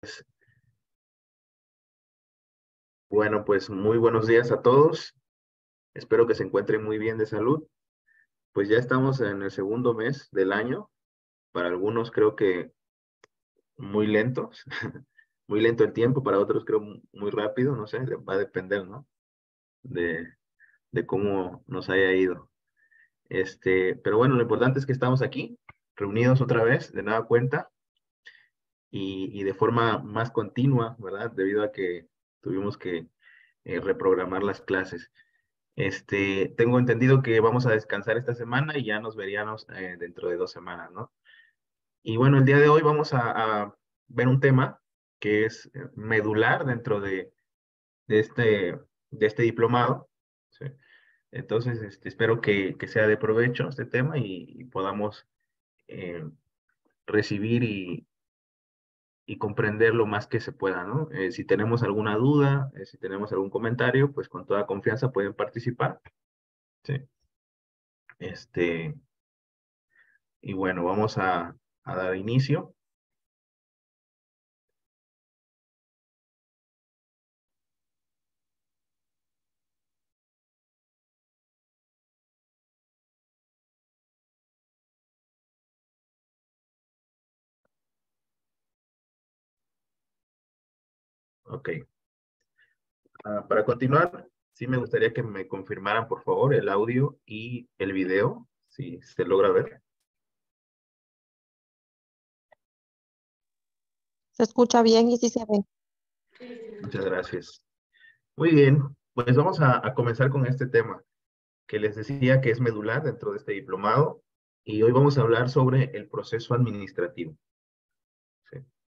Bueno, pues muy buenos días a todos. Espero que se encuentren muy bien de salud. Pues ya estamos en el segundo mes del año. Para algunos creo que muy lentos, muy lento el tiempo. Para otros creo muy rápido. No sé, va a depender, ¿no? De, de cómo nos haya ido. Pero bueno, lo importante es que estamos aquí, reunidos otra vez, de nueva cuenta y de forma más continua, ¿verdad? Debido a que tuvimos que reprogramar las clases. Tengo entendido que vamos a descansar esta semana y ya nos veríamos dentro de 2 semanas, ¿no? Y bueno, el día de hoy vamos a ver un tema que es medular dentro de este, de este diplomado, ¿sí? Entonces, espero que sea de provecho este tema y podamos eh, recibir y comprender lo más que se pueda, ¿no? Si tenemos alguna duda, si tenemos algún comentario, pues con toda confianza pueden participar, ¿sí? Este, Y bueno, vamos a dar inicio. Ok. Para continuar, sí me gustaría que me confirmaran, por favor, el audio y el video, si se logra ver. Se escucha bien y sí se ve. Muchas gracias. Muy bien, pues vamos a comenzar con este tema que les decía que es medular dentro de este diplomado y hoy vamos a hablar sobre el proceso administrativo. ¿Sí?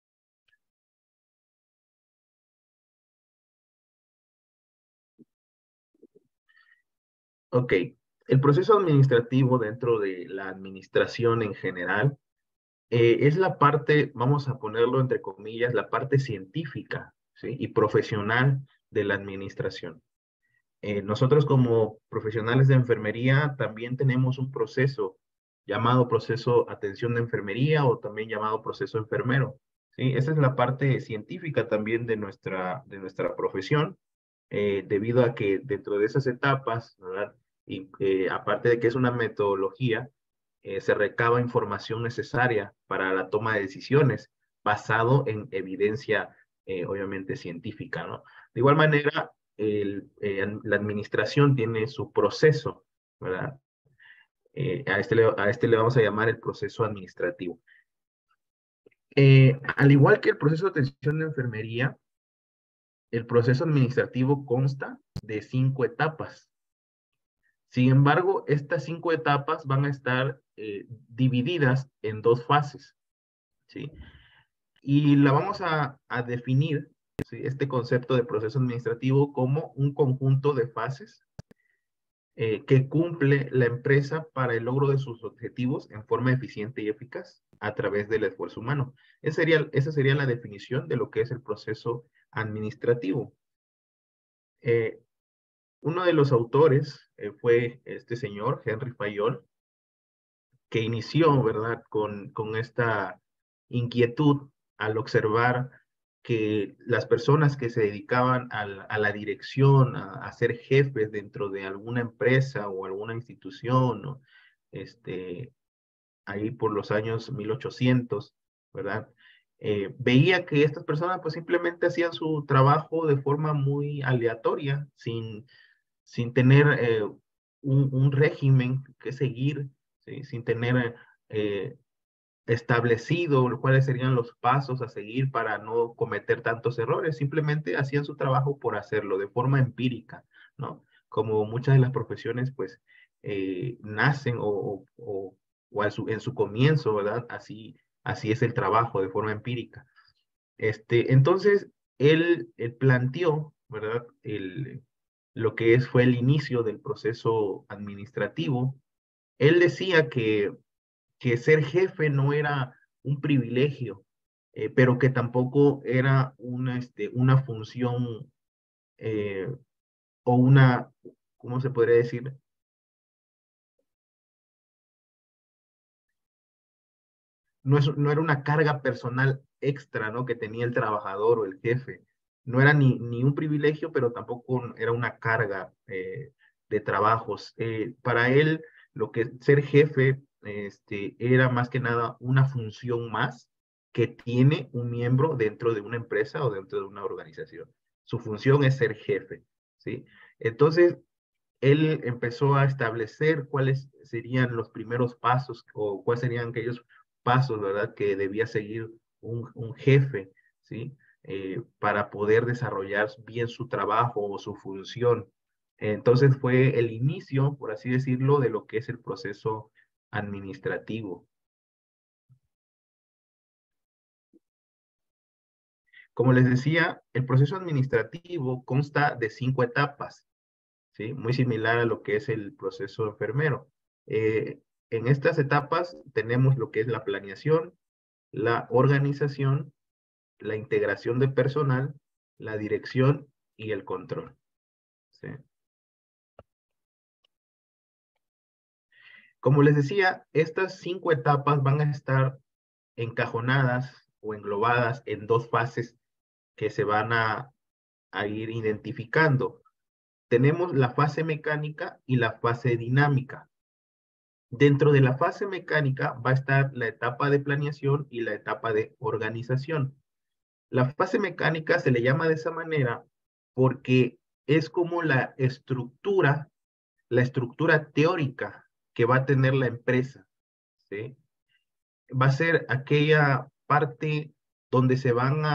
Ok, el proceso administrativo dentro de la administración en general es la parte, vamos a ponerlo entre comillas, la parte científica, ¿sí? Y profesional de la administración. Nosotros como profesionales de enfermería también tenemos un proceso llamado proceso atención de enfermería o también llamado proceso enfermero, ¿sí? Esa es la parte científica también de nuestra profesión, debido a que dentro de esas etapas, ¿verdad? Y aparte de que es una metodología, se recaba información necesaria para la toma de decisiones basado en evidencia, obviamente, científica, ¿no? De igual manera, la administración tiene su proceso, ¿verdad? A este le vamos a llamar el proceso administrativo. Al igual que el proceso de atención de enfermería, el proceso administrativo consta de 5 etapas. Sin embargo, estas 5 etapas van a estar divididas en 2 fases, ¿sí? Y la vamos a definir, ¿sí? Este concepto de proceso administrativo como un conjunto de fases que cumple la empresa para el logro de sus objetivos en forma eficiente y eficaz a través del esfuerzo humano. Esa sería la definición de lo que es el proceso administrativo. Eh, Uno de los autores fue este señor, Henry Fayol, que inició, ¿verdad?, con esta inquietud al observar que las personas que se dedicaban a la dirección, a ser jefes dentro de alguna empresa o alguna institución, ¿no? Este, ahí por los años 1800, ¿verdad? Veía que estas personas pues simplemente hacían su trabajo de forma muy aleatoria, sin tener un régimen que seguir, ¿sí? Sin tener eh, establecido cuáles serían los pasos a seguir para no cometer tantos errores. Simplemente hacían su trabajo por hacerlo de forma empírica, ¿no? Como muchas de las profesiones, pues, nacen en su comienzo, ¿verdad? Así es el trabajo de forma empírica. Entonces, él planteó, ¿verdad? Lo que fue el inicio del proceso administrativo. Él decía que ser jefe no era un privilegio, pero que tampoco era una función eh, o ¿cómo se podría decir? no era una carga personal extra, ¿no? Que tenía el trabajador o el jefe. No era ni un privilegio, pero tampoco era una carga de trabajos. Para él, lo que ser jefe era más que nada una función más que tiene un miembro dentro de una empresa o dentro de una organización. Su función es ser jefe, ¿sí? Entonces, él empezó a establecer cuáles serían los primeros pasos o cuáles serían aquellos pasos, ¿verdad?, que debía seguir un jefe, ¿sí? Para poder desarrollar bien su trabajo o su función. Entonces fue el inicio, por así decirlo, de lo que es el proceso administrativo. Como les decía, el proceso administrativo consta de 5 etapas, ¿sí? Muy similar a lo que es el proceso enfermero. En estas etapas tenemos lo que es la planeación, la organización, la integración de personal, la dirección y el control, ¿sí? Como les decía, estas 5 etapas van a estar encajonadas o englobadas en 2 fases que se van a ir identificando. Tenemos la fase mecánica y la fase dinámica. Dentro de la fase mecánica va a estar la etapa de planeación y la etapa de organización. La fase mecánica se le llama de esa manera porque es como la estructura teórica que va a tener la empresa, ¿sí? Va a ser aquella parte donde se van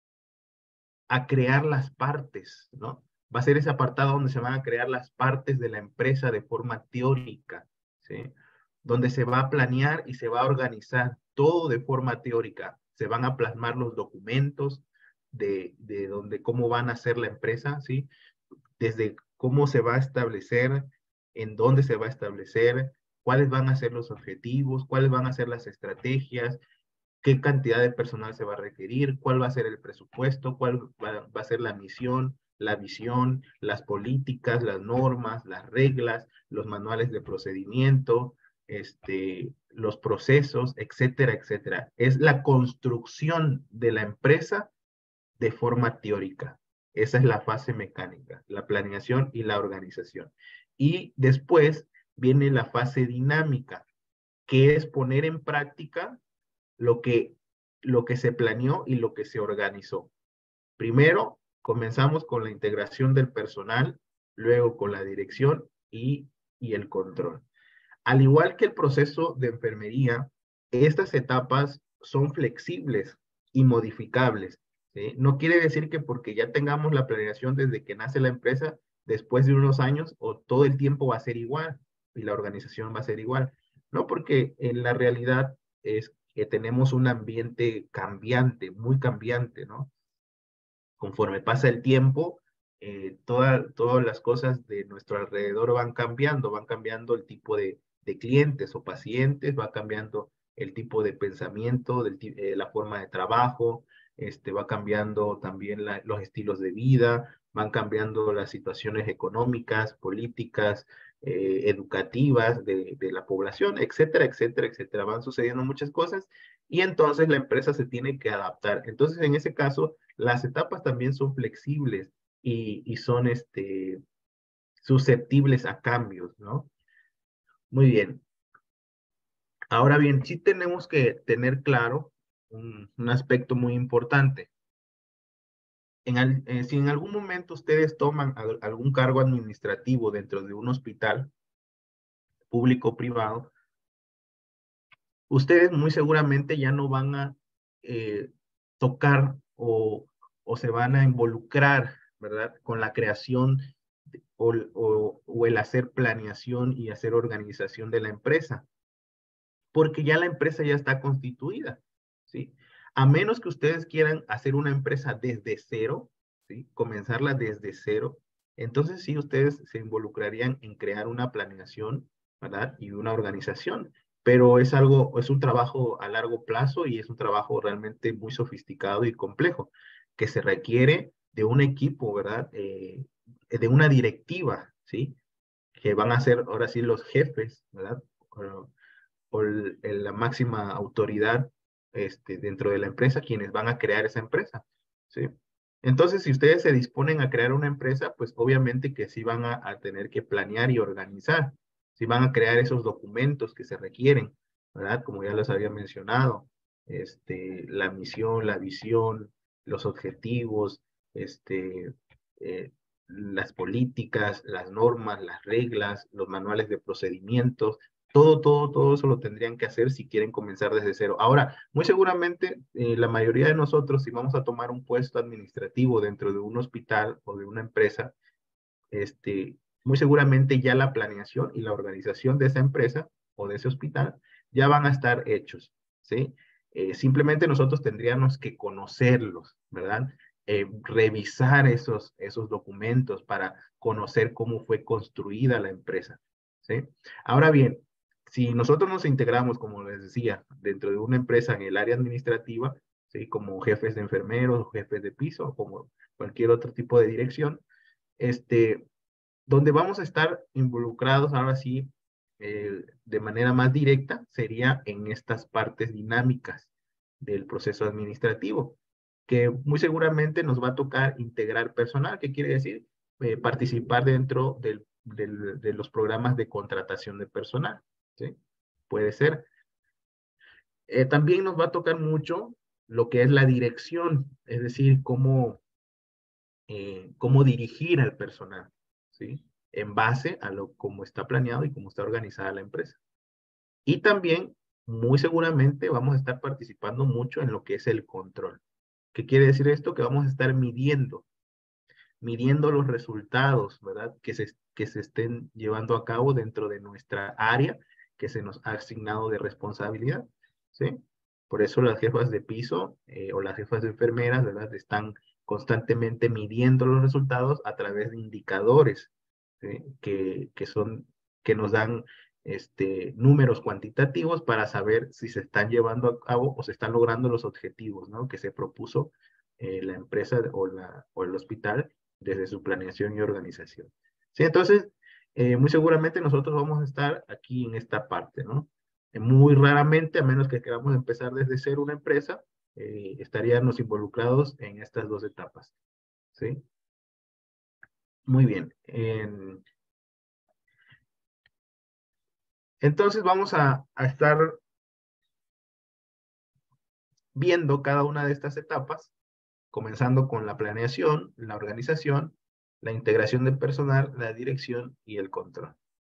a crear las partes, ¿no? Va a ser ese apartado donde se van a crear las partes de la empresa de forma teórica, ¿sí? Donde se va a planear y se va a organizar todo de forma teórica. Se van a plasmar los documentos de donde, cómo van a ser la empresa, ¿sí? Desde cómo se va a establecer, en dónde se va a establecer, cuáles van a ser los objetivos, cuáles van a ser las estrategias, qué cantidad de personal se va a requerir, cuál va a ser el presupuesto, cuál va a ser la misión, la visión, las políticas, las normas, las reglas, los manuales de procedimiento, los procesos, etcétera, etcétera. Es la construcción de la empresa de forma teórica. Esa es la fase mecánica, la planeación y la organización. Y después viene la fase dinámica, que es poner en práctica lo que, lo que se planeó y lo que se organizó. Primero, comenzamos con la integración del personal, luego con la dirección y el control. Al igual que el proceso de enfermería, estas etapas son flexibles y modificables, ¿sí? No quiere decir que porque ya tengamos la planeación desde que nace la empresa, después de unos años o todo el tiempo va a ser igual y la organización va a ser igual. No, porque en la realidad es que tenemos un ambiente cambiante, muy cambiante, ¿no? Conforme pasa el tiempo, todas las cosas de nuestro alrededor van cambiando el tipo de clientes o pacientes, va cambiando el tipo de pensamiento, la forma de trabajo, va cambiando también los estilos de vida, van cambiando las situaciones económicas, políticas, educativas de la población, etcétera, etcétera, etcétera. Van sucediendo muchas cosas y entonces la empresa se tiene que adaptar. Entonces, en ese caso, las etapas también son flexibles y son susceptibles a cambios, ¿no? Muy bien. Ahora bien, sí tenemos que tener claro un aspecto muy importante. Si en algún momento ustedes toman algún cargo administrativo dentro de un hospital público o privado, ustedes muy seguramente ya no van a tocar o se van a involucrar, ¿verdad? Con la creación o el hacer planeación y hacer organización de la empresa, porque ya la empresa ya está constituida, ¿sí? A menos que ustedes quieran hacer una empresa desde cero, ¿sí? Comenzarla desde cero, entonces sí, ustedes se involucrarían en crear una planeación, ¿verdad? Y una organización, pero es un trabajo a largo plazo y es un trabajo realmente muy sofisticado y complejo, que se requiere de un equipo, ¿verdad? De una directiva, ¿sí? Que van a ser ahora sí los jefes, ¿verdad? O la máxima autoridad dentro de la empresa quienes van a crear esa empresa, ¿sí? Entonces, si ustedes se disponen a crear una empresa, pues obviamente que sí van a tener que planear y organizar, sí van a crear esos documentos que se requieren, ¿verdad? Como ya les había mencionado, la misión, la visión, los objetivos, eh, las políticas, las normas, las reglas, los manuales de procedimientos, todo eso lo tendrían que hacer si quieren comenzar desde cero. Ahora, muy seguramente la mayoría de nosotros, si vamos a tomar un puesto administrativo dentro de un hospital o de una empresa, muy seguramente ya la planeación y la organización de esa empresa o de ese hospital ya van a estar hechos, ¿sí? Simplemente nosotros tendríamos que conocerlos, ¿verdad? Revisar esos documentos para conocer cómo fue construida la empresa, ¿sí? Ahora bien, si nosotros nos integramos, como les decía, dentro de una empresa en el área administrativa, ¿sí? Como jefes de enfermeros o jefes de piso, como cualquier otro tipo de dirección, donde vamos a estar involucrados ahora sí de manera más directa sería en estas partes dinámicas del proceso administrativo, que muy seguramente nos va a tocar integrar personal, que quiere decir participar dentro de los programas de contratación de personal, ¿sí? Puede ser. También nos va a tocar mucho lo que es la dirección, es decir, cómo dirigir al personal, ¿sí? En base a lo como está planeado y cómo está organizada la empresa. Y también, muy seguramente, vamos a estar participando mucho en lo que es el control. ¿Qué quiere decir esto? Que vamos a estar midiendo los resultados, ¿verdad? Que se estén llevando a cabo dentro de nuestra área que se nos ha asignado de responsabilidad, ¿sí? Por eso las jefas de piso o las jefas de enfermeras, ¿verdad? Están constantemente midiendo los resultados a través de indicadores, ¿sí? Que nos dan números cuantitativos para saber si se están llevando a cabo o se están logrando los objetivos, ¿no? Que se propuso la empresa o el hospital desde su planeación y organización. Sí, entonces, muy seguramente nosotros vamos a estar aquí en esta parte, ¿no? Muy raramente, a menos que queramos empezar desde cero una empresa, estaríamos involucrados en estas dos etapas, ¿sí? Muy bien. Entonces vamos a estar viendo cada una de estas etapas, comenzando con la planeación, la organización, la integración del personal, la dirección y el control.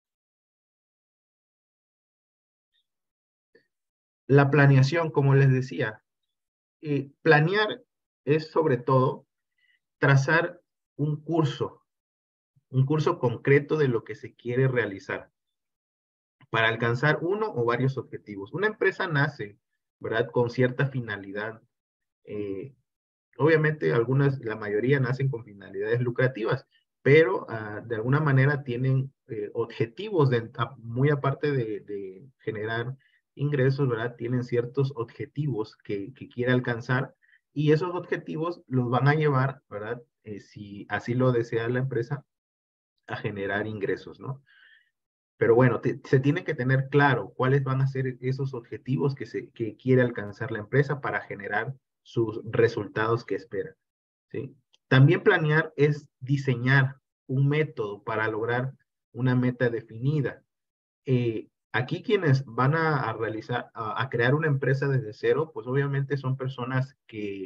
La planeación, como les decía, planear es sobre todo trazar un curso concreto de lo que se quiere realizar para alcanzar uno o varios objetivos. Una empresa nace, ¿verdad? Con cierta finalidad. Eh, Obviamente, la mayoría nacen con finalidades lucrativas, pero de alguna manera tienen objetivos, muy aparte de generar ingresos, ¿verdad? Tienen ciertos objetivos que quiere alcanzar y esos objetivos los van a llevar, ¿verdad? Si así lo desea la empresa, a generar ingresos, ¿no? Pero bueno, se tiene que tener claro cuáles van a ser esos objetivos que quiere alcanzar la empresa para generar sus resultados que espera, ¿sí? También planear es diseñar un método para lograr una meta definida. Aquí quienes van a crear una empresa desde cero, pues obviamente son personas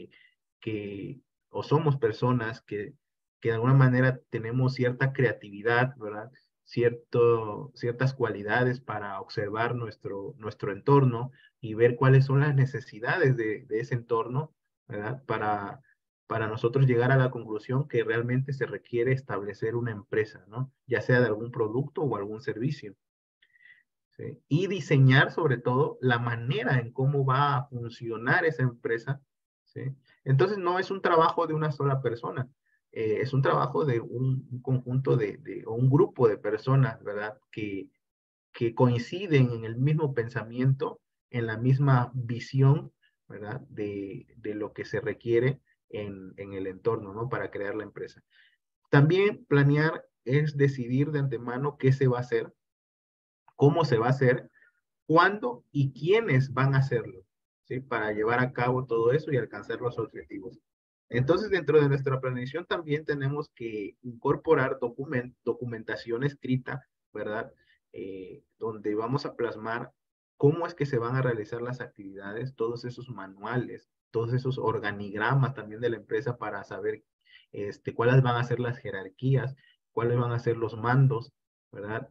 o somos personas que de alguna manera tenemos cierta creatividad, ¿verdad? Ciertas cualidades para observar nuestro entorno y ver cuáles son las necesidades de ese entorno, ¿verdad? Para nosotros llegar a la conclusión que realmente se requiere establecer una empresa, ¿no? Ya sea de algún producto o algún servicio. ¿Sí? Y diseñar sobre todo la manera en cómo va a funcionar esa empresa, ¿sí? Entonces no es un trabajo de una sola persona, es un trabajo de un conjunto o un grupo de personas, ¿verdad? Que coinciden en el mismo pensamiento, en la misma visión, ¿verdad? De lo que se requiere en el entorno, ¿no? Para crear la empresa. También planear es decidir de antemano qué se va a hacer, cómo se va a hacer, cuándo y quiénes van a hacerlo, ¿sí? Para llevar a cabo todo eso y alcanzar los objetivos. Entonces, dentro de nuestra planeación también tenemos que incorporar documentación escrita, ¿verdad? Donde vamos a plasmar cómo es que se van a realizar las actividades, todos esos manuales, todos esos organigramas también de la empresa para saber cuáles van a ser las jerarquías, cuáles van a ser los mandos, ¿verdad?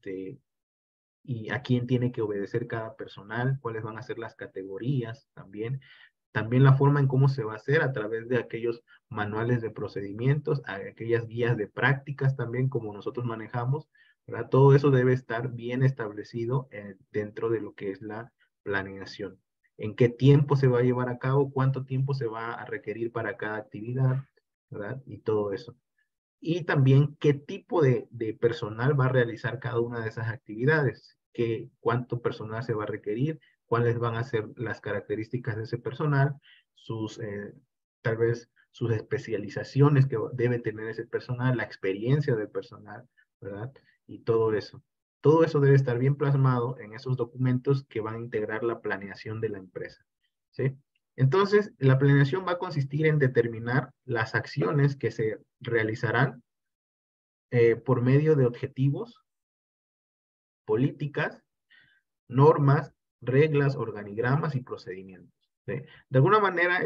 Y a quién tiene que obedecer cada personal, cuáles van a ser las categorías también. También la forma en cómo se va a hacer a través de aquellos manuales de procedimientos, aquellas guías de prácticas también como nosotros manejamos, ¿verdad? Todo eso debe estar bien establecido dentro de lo que es la planeación. En qué tiempo se va a llevar a cabo, cuánto tiempo se va a requerir para cada actividad, ¿verdad? Y todo eso. Y también qué tipo de personal va a realizar cada una de esas actividades, cuánto personal se va a requerir, cuáles van a ser las características de ese personal, tal vez sus especializaciones que debe tener ese personal, la experiencia del personal, ¿verdad? Y todo eso. Todo eso debe estar bien plasmado en esos documentos que van a integrar la planeación de la empresa, ¿sí? Entonces, la planeación va a consistir en determinar las acciones que se realizarán por medio de objetivos, políticas, normas, reglas, organigramas y procedimientos, ¿sí? De alguna manera,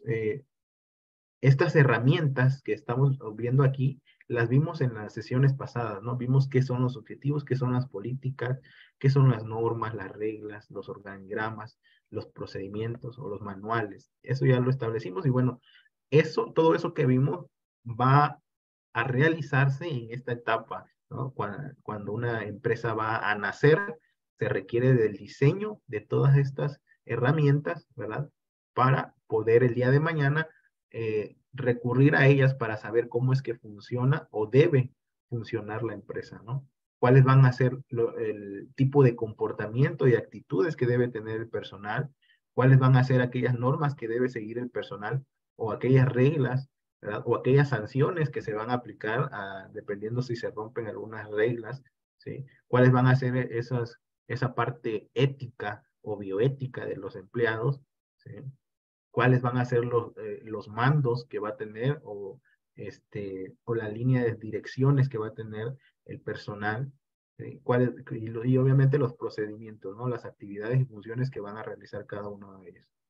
estas herramientas que estamos viendo aquí, las vimos en las sesiones pasadas, ¿no? Vimos qué son los objetivos, qué son las políticas, qué son las normas, las reglas, los organigramas, los procedimientos o los manuales. Eso ya lo establecimos y bueno, todo eso que vimos va a realizarse en esta etapa, ¿no? Cuando una empresa va a nacer, se requiere del diseño de todas estas herramientas, ¿verdad? Para poder el día de mañana recurrir a ellas para saber cómo es que funciona o debe funcionar la empresa, ¿no? Cuáles van a ser el tipo de comportamiento y actitudes que debe tener el personal, cuáles van a ser aquellas normas que debe seguir el personal o aquellas reglas, ¿verdad? O aquellas sanciones que se van a aplicar dependiendo si se rompen algunas reglas, ¿sí? Cuáles van a ser esa parte ética o bioética de los empleados, ¿sí? Cuáles van a ser los mandos que va a tener o la línea de direcciones que va a tener el personal, ¿sí? Y obviamente los procedimientos, ¿no? Las actividades y funciones que van a realizar cada uno de ellos.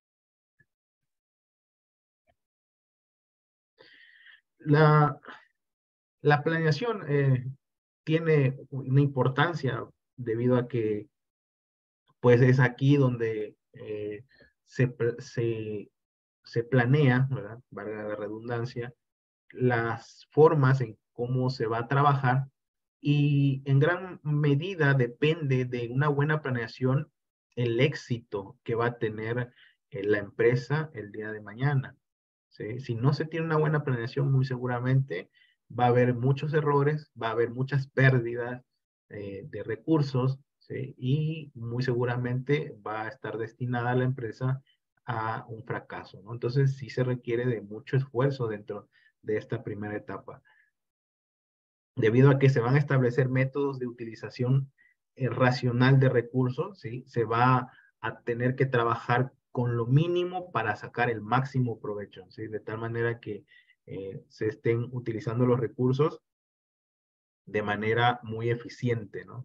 La, la planeación tiene una importancia debido a que pues es aquí donde se, se planea, ¿verdad? Valga la redundancia, las formas en cómo se va a trabajar y en gran medida depende de una buena planeación el éxito que va a tener la empresa el día de mañana, ¿sí? Si no se tiene una buena planeación, muy seguramente va a haber muchos errores, va a haber muchas pérdidas de recursos, ¿sí? Y muy seguramente va a estar destinada la empresa a un fracaso, ¿no? Entonces sí se requiere de mucho esfuerzo dentro de esta primera etapa, debido a que se van a establecer métodos de utilización racional de recursos, ¿sí? Se va a tener que trabajar con lo mínimo para sacar el máximo provecho, ¿sí? De tal manera que se estén utilizando los recursos de manera muy eficiente, ¿no?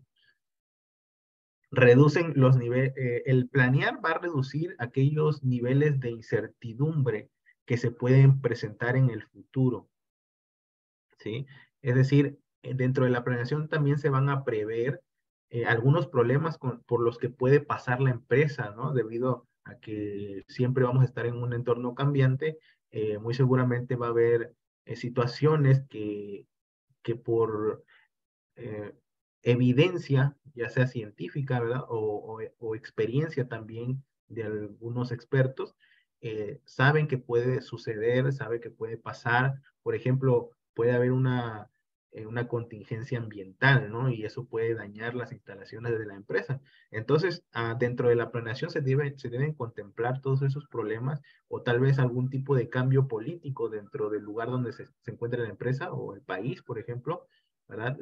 Reducen los niveles, el planear va a reducir aquellos niveles de incertidumbre que se pueden presentar en el futuro, ¿sí? Es decir, dentro de la planeación también se van a prever algunos problemas por los que puede pasar la empresa, ¿no? Debido a que siempre vamos a estar en un entorno cambiante, muy seguramente va a haber situaciones que por eh, evidencia, ya sea científica, ¿verdad? O experiencia también de algunos expertos, saben que puede suceder, saben que puede pasar. Por ejemplo, puede haber una contingencia ambiental, ¿no? Y eso puede dañar las instalaciones de la empresa. Entonces, dentro de la planeación se deben contemplar todos esos problemas o tal vez algún tipo de cambio político dentro del lugar donde se encuentra la empresa o el país, por ejemplo, ¿verdad?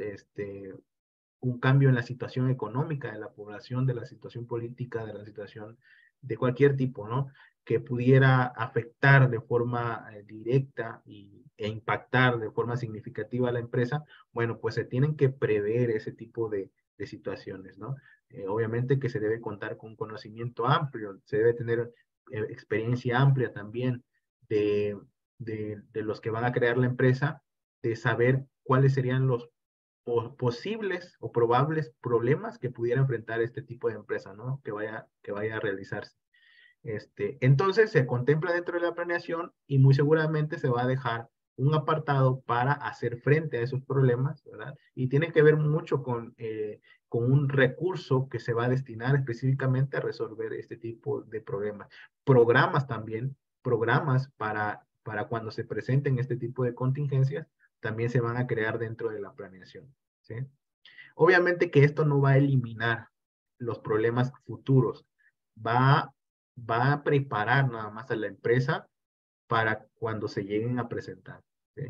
Un cambio en la situación económica de la población, de la situación política, de la situación de cualquier tipo, ¿no? Que pudiera afectar de forma directa e impactar de forma significativa a la empresa, bueno, pues se tienen que prever ese tipo de situaciones, ¿no? Obviamente que se debe contar con un conocimiento amplio, se debe tener experiencia amplia también de, de los que van a crear la empresa, de saber cuáles serían los posibles o probables problemas que pudiera enfrentar este tipo de empresa, ¿no? Que vaya a realizarse. Entonces se contempla dentro de la planeación y muy seguramente se va a dejar un apartado para hacer frente a esos problemas, ¿verdad? Y tiene que ver mucho con un recurso que se va a destinar específicamente a resolver este tipo de problemas. Programas también, programas para cuando se presenten este tipo de contingencias, también se van a crear dentro de la planeación, ¿sí? Obviamente que esto no va a eliminar los problemas futuros, va, va a preparar nada más a la empresa para cuando se lleguen a presentar, ¿sí?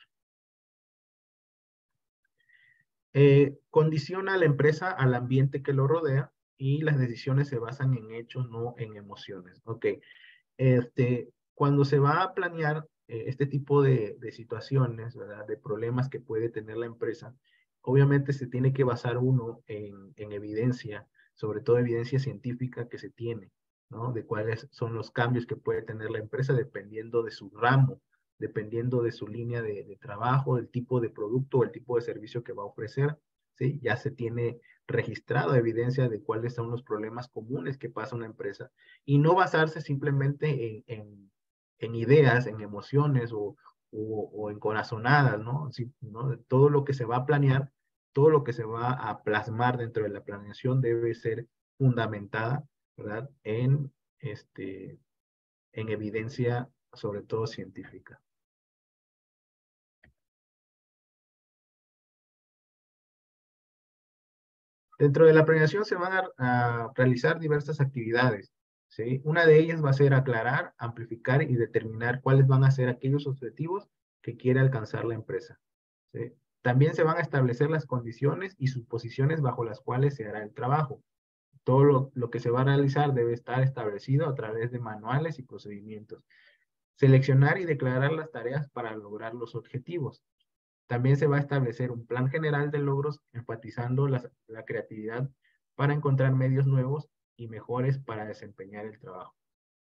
Condiciona a la empresa al ambiente que lo rodea y las decisiones se basan en hechos, no en emociones. Ok, cuando se va a planear este tipo de situaciones, ¿verdad? De problemas que puede tener la empresa, obviamente se tiene que basar uno en evidencia, sobre todo evidencia científica que se tiene, ¿no? De cuáles son los cambios que puede tener la empresa dependiendo de su ramo, dependiendo de su línea de trabajo, el tipo de producto o el tipo de servicio que va a ofrecer, ¿sí? Ya se tiene registrado evidencia de cuáles son los problemas comunes que pasa una empresa y no basarse simplemente en ideas, en emociones o en corazonadas, ¿no? Sí, ¿no? Todo lo que se va a planear, todo lo que se va a plasmar dentro de la planeación debe ser fundamentada, ¿verdad? En evidencia, sobre todo científica. Dentro de la planeación se van a realizar diversas actividades, ¿sí? Una de ellas va a ser aclarar, amplificar y determinar cuáles van a ser aquellos objetivos que quiere alcanzar la empresa, ¿sí? También se van a establecer las condiciones y suposiciones bajo las cuales se hará el trabajo. Todo lo que se va a realizar debe estar establecido a través de manuales y procedimientos. Seleccionar y declarar las tareas para lograr los objetivos. También se va a establecer un plan general de logros enfatizando la creatividad para encontrar medios nuevos y mejores para desempeñar el trabajo.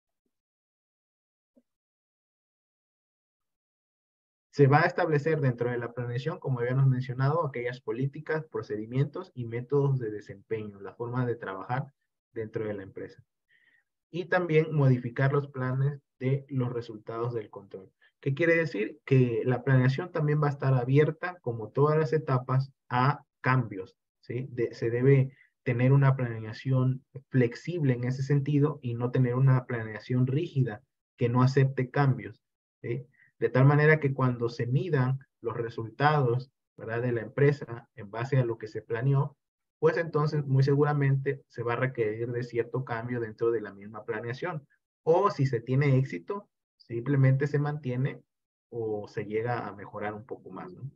Se va a establecer dentro de la planeación, como habíamos mencionado, aquellas políticas, procedimientos y métodos de desempeño, la forma de trabajar dentro de la empresa. Y también modificar los planes de los resultados del control. ¿Qué quiere decir? Que la planeación también va a estar abierta, como todas las etapas, a cambios, ¿sí? Se debe tener una planeación flexible en ese sentido y no tener una planeación rígida que no acepte cambios, ¿sí? De tal manera que cuando se midan los resultados, ¿verdad? De la empresa en base a lo que se planeó, pues entonces muy seguramente se va a requerir de cierto cambio dentro de la misma planeación. O si se tiene éxito, simplemente se mantiene o se llega a mejorar un poco más, ¿no?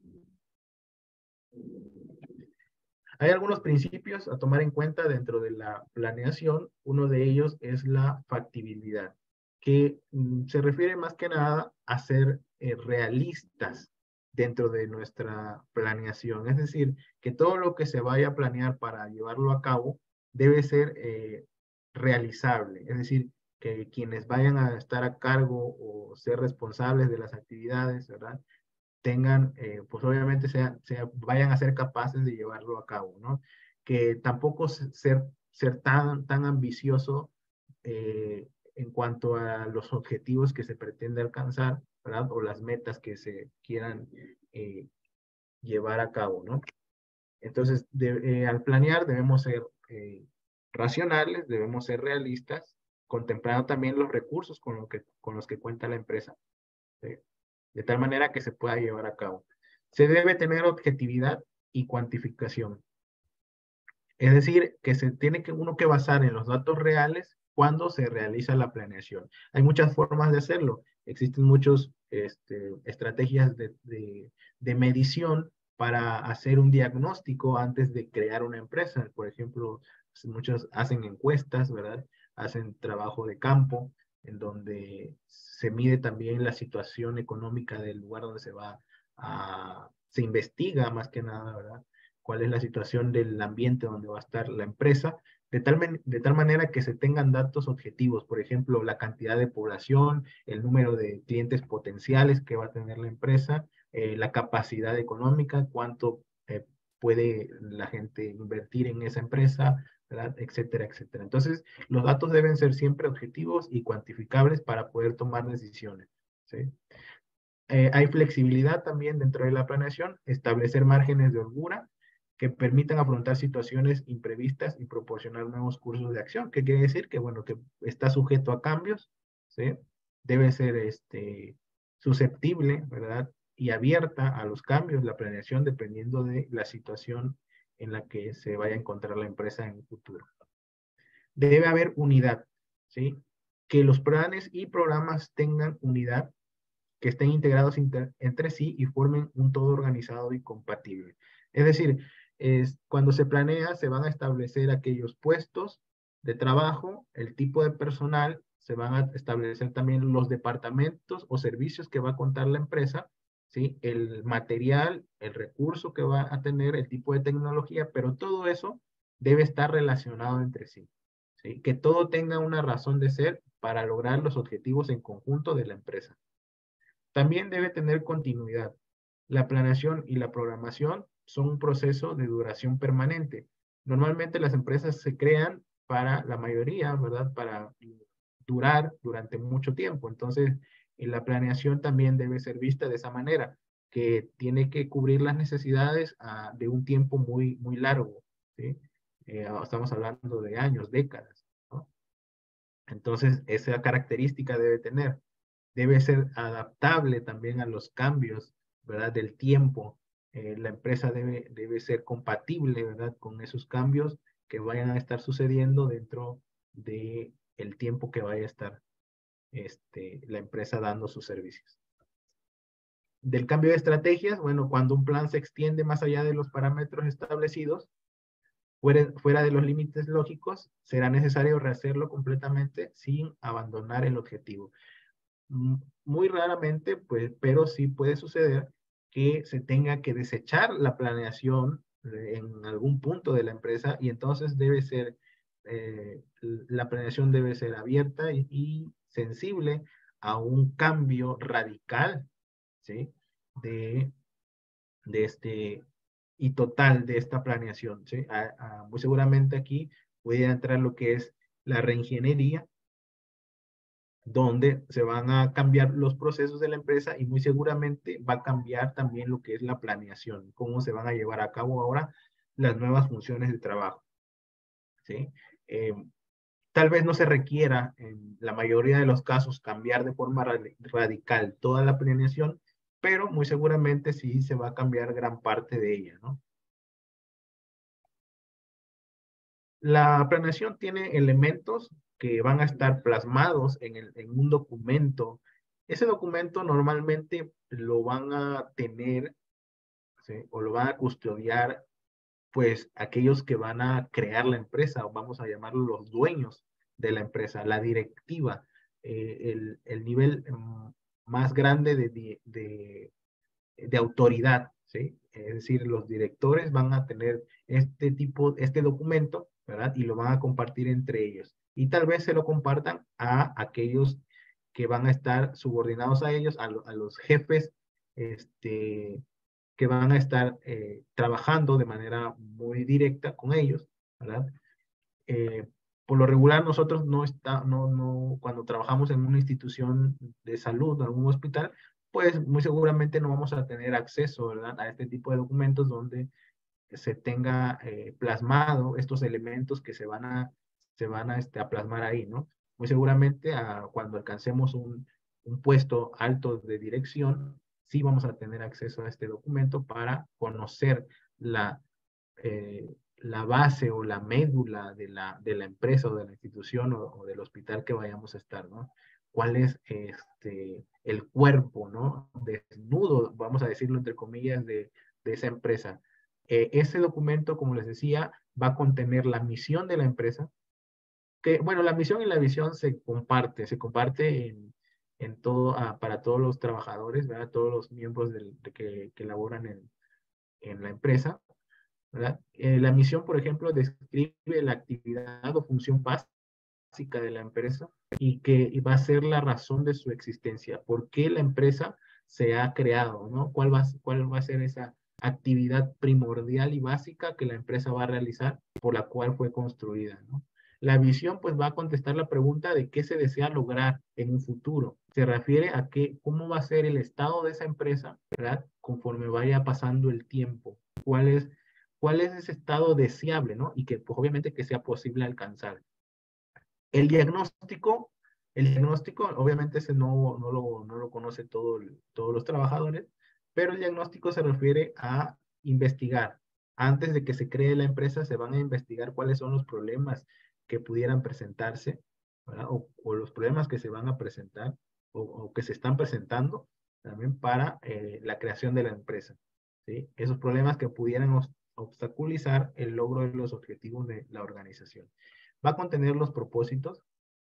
Hay algunos principios a tomar en cuenta dentro de la planeación. Uno de ellos es la factibilidad, que se refiere más que nada a ser realistas dentro de nuestra planeación. Es decir, que todo lo que se vaya a planear para llevarlo a cabo debe ser realizable. Es decir, que quienes vayan a estar a cargo o ser responsables de las actividades, ¿verdad? Tengan, pues obviamente vayan a ser capaces de llevarlo a cabo, ¿no? Que tampoco ser tan ambicioso en cuanto a los objetivos que se pretende alcanzar, ¿verdad? O las metas que se quieran eh, llevar a cabo, ¿no? Entonces, al planear debemos ser racionales, debemos ser realistas, contemplando también los recursos con los que cuenta la empresa, ¿sí? De tal manera que se pueda llevar a cabo. Se debe tener objetividad y cuantificación. Es decir, que se tiene que uno que basar en los datos reales cuando se realiza la planeación. Hay muchas formas de hacerlo. Existen muchas estrategias de medición para hacer un diagnóstico antes de crear una empresa. Por ejemplo, muchos hacen encuestas, ¿verdad? hacen trabajo de campo, en donde se mide también la situación económica del lugar donde se investiga más que nada, ¿verdad? Cuál es la situación del ambiente donde va a estar la empresa, de tal manera que se tengan datos objetivos, por ejemplo, la cantidad de población, el número de clientes potenciales que va a tener la empresa, la capacidad económica, cuánto puede la gente invertir en esa empresa, ¿verdad? Etcétera, etcétera. Entonces, los datos deben ser siempre objetivos y cuantificables para poder tomar decisiones, ¿sí? Hay flexibilidad también dentro de la planeación, establecer márgenes de holgura que permitan afrontar situaciones imprevistas y proporcionar nuevos cursos de acción. ¿Qué quiere decir? Que, bueno, que está sujeto a cambios, ¿sí? Debe ser susceptible, ¿verdad? Y abierta a los cambios, la planeación, dependiendo de la situación en la que se vaya a encontrar la empresa en el futuro. Debe haber unidad, ¿sí? Que los planes y programas tengan unidad, que estén integrados entre sí y formen un todo organizado y compatible. Es decir, cuando se planea, se van a establecer aquellos puestos de trabajo, el tipo de personal, se van a establecer también los departamentos o servicios que va a contar la empresa, ¿sí? El material, el recurso que va a tener, el tipo de tecnología, pero todo eso debe estar relacionado entre sí, ¿sí? Que todo tenga una razón de ser para lograr los objetivos en conjunto de la empresa. También debe tener continuidad. La planeación y la programación son un proceso de duración permanente. Normalmente las empresas se crean para la mayoría, ¿verdad? Para durar durante mucho tiempo. Entonces, la planeación también debe ser vista de esa manera, que tiene que cubrir las necesidades de un tiempo muy, muy largo, ¿sí? Estamos hablando de años, décadas, ¿no? Entonces, esa característica debe tener. Debe ser adaptable también a los cambios, ¿verdad? Del tiempo. La empresa debe ser compatible, ¿verdad? Con esos cambios que vayan a estar sucediendo dentro de el tiempo que vaya a estar la empresa dando sus servicios. Del cambio de estrategias, bueno, cuando un plan se extiende más allá de los parámetros establecidos, fuera de los límites lógicos, será necesario rehacerlo completamente sin abandonar el objetivo. Muy raramente, pues, pero sí puede suceder que se tenga que desechar la planeación en algún punto de la empresa y entonces la planeación debe ser abierta y sensible a un cambio radical, ¿sí? De, de y total de esta planeación, ¿sí? Muy seguramente aquí puede entrar lo que es la reingeniería, donde se van a cambiar los procesos de la empresa y muy seguramente va a cambiar también lo que es la planeación, cómo se van a llevar a cabo ahora las nuevas funciones de trabajo, ¿sí? Eh, Tal vez no se requiera en la mayoría de los casos cambiar de forma radical toda la planeación, pero muy seguramente sí se va a cambiar gran parte de ella, ¿no? La planeación tiene elementos que van a estar plasmados en un documento. Ese documento normalmente lo van a tener, ¿sí? O lo van a custodiar, pues, aquellos que van a crear la empresa, o vamos a llamarlo los dueños de la empresa, la directiva, el nivel más grande de autoridad, ¿sí? Es decir, los directores van a tener este documento, ¿verdad? Y lo van a compartir entre ellos. Y tal vez se lo compartan a aquellos que van a estar subordinados a ellos, a los jefes, que van a estar trabajando de manera muy directa con ellos, ¿verdad? Eh, por lo regular, nosotros cuando trabajamos en una institución de salud, en algún hospital, pues muy seguramente no vamos a tener acceso, ¿verdad? A este tipo de documentos donde se tenga plasmado estos elementos que a plasmar ahí, ¿no? Muy seguramente cuando alcancemos un puesto alto de dirección, sí vamos a tener acceso a este documento para conocer la base o la médula de la empresa o de la institución o del hospital que vayamos a estar, ¿no? ¿Cuál es el cuerpo, ¿no? Desnudo, vamos a decirlo entre comillas, de esa empresa? Ese documento, como les decía, va a contener la misión de la empresa, que, bueno, la misión y la visión se comparte en todo, para todos los trabajadores, ¿verdad? Todos los miembros que laboran en la empresa, ¿verdad? La misión, por ejemplo, describe la actividad o función básica de la empresa y que va a ser la razón de su existencia. ¿Por qué la empresa se ha creado, ¿no? Cuál va a ser esa actividad primordial y básica que la empresa va a realizar por la cual fue construida, ¿no? La visión pues va a contestar la pregunta de qué se desea lograr en un futuro. Se refiere a cómo va a ser el estado de esa empresa, ¿verdad? Conforme vaya pasando el tiempo. ¿Cuál es ese estado deseable, ¿no? Y que pues obviamente que sea posible alcanzar. El diagnóstico, el diagnóstico, obviamente ese no lo conoce todos los trabajadores, pero el diagnóstico se refiere a investigar. Antes de que se cree la empresa, se van a investigar cuáles son los problemas que pudieran presentarse, ¿verdad? O los problemas que se van a presentar o que se están presentando también para la creación de la empresa, ¿sí? Esos problemas que pudieran obstaculizar el logro de los objetivos de la organización. Va a contener los propósitos.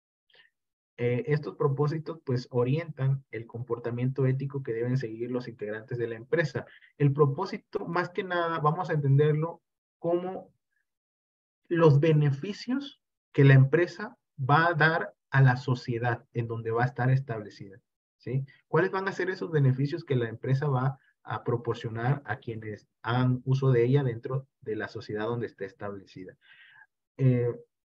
Estos propósitos pues orientan el comportamiento ético que deben seguir los integrantes de la empresa. El propósito, más que nada, vamos a entenderlo como los beneficios que la empresa va a dar a la sociedad en donde va a estar establecida, ¿sí? ¿Cuáles van a ser esos beneficios que la empresa va a proporcionar a quienes hagan uso de ella dentro de la sociedad donde esté establecida? Eh,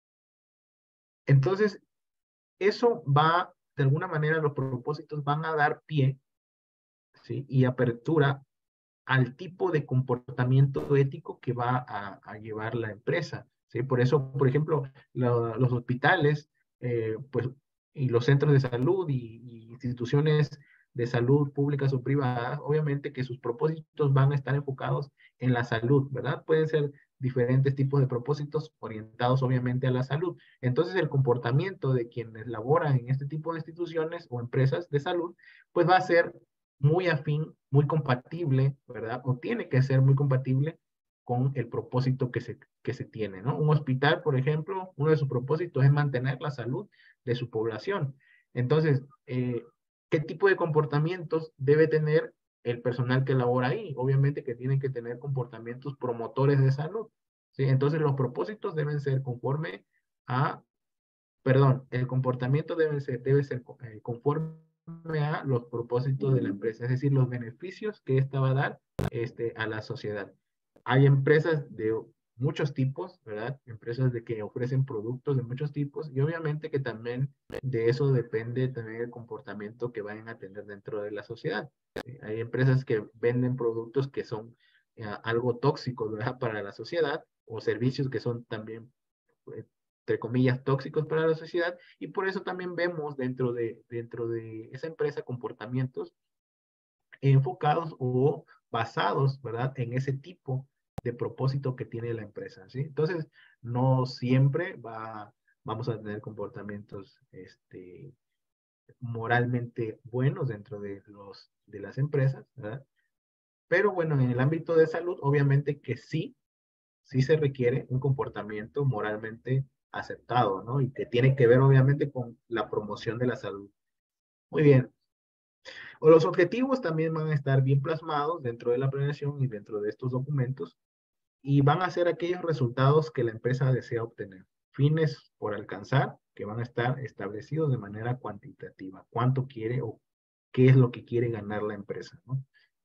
entonces, eso va, de alguna manera, los propósitos van a dar pie, ¿sí? Y apertura al tipo de comportamiento ético que va a llevar la empresa, ¿sí? Por eso, por ejemplo, los hospitales, pues, y los centros de salud y instituciones de salud públicas o privadas, obviamente que sus propósitos van a estar enfocados en la salud, ¿verdad? Pueden ser diferentes tipos de propósitos orientados obviamente a la salud. Entonces, el comportamiento de quienes laboran en este tipo de instituciones o empresas de salud, pues va a ser muy afín, muy compatible, ¿verdad? O tiene que ser muy compatible con el propósito que se tiene, ¿no? Un hospital, por ejemplo, uno de sus propósitos es mantener la salud de su población. Entonces, ¿qué tipo de comportamientos debe tener el personal que labora ahí? Obviamente que tienen que tener comportamientos promotores de salud, ¿sí? Entonces, los propósitos deben ser conforme a, perdón, el comportamiento debe ser conforme a los propósitos de la empresa, es decir, los beneficios que esta va a dar a la sociedad. Hay empresas de muchos tipos, ¿verdad? Empresas que ofrecen productos de muchos tipos y obviamente que también de eso depende también el comportamiento que vayan a tener dentro de la sociedad. ¿Sí? Hay empresas que venden productos que son algo tóxicos, ¿verdad? Para la sociedad o servicios que son también entre comillas, tóxicos para la sociedad, y por eso también vemos dentro de esa empresa comportamientos enfocados o basados, ¿verdad?, en ese tipo de propósito que tiene la empresa, ¿sí? Entonces, no siempre vamos a tener comportamientos moralmente buenos dentro de las empresas, ¿verdad? Pero bueno, en el ámbito de salud, obviamente que sí se requiere un comportamiento moralmente aceptado, ¿no? Y que tiene que ver obviamente con la promoción de la salud. Muy bien. O los objetivos también van a estar bien plasmados dentro de la planeación y dentro de estos documentos y van a ser aquellos resultados que la empresa desea obtener. Fines por alcanzar que van a estar establecidos de manera cuantitativa. ¿Cuánto quiere o qué es lo que quiere ganar la empresa, ¿no?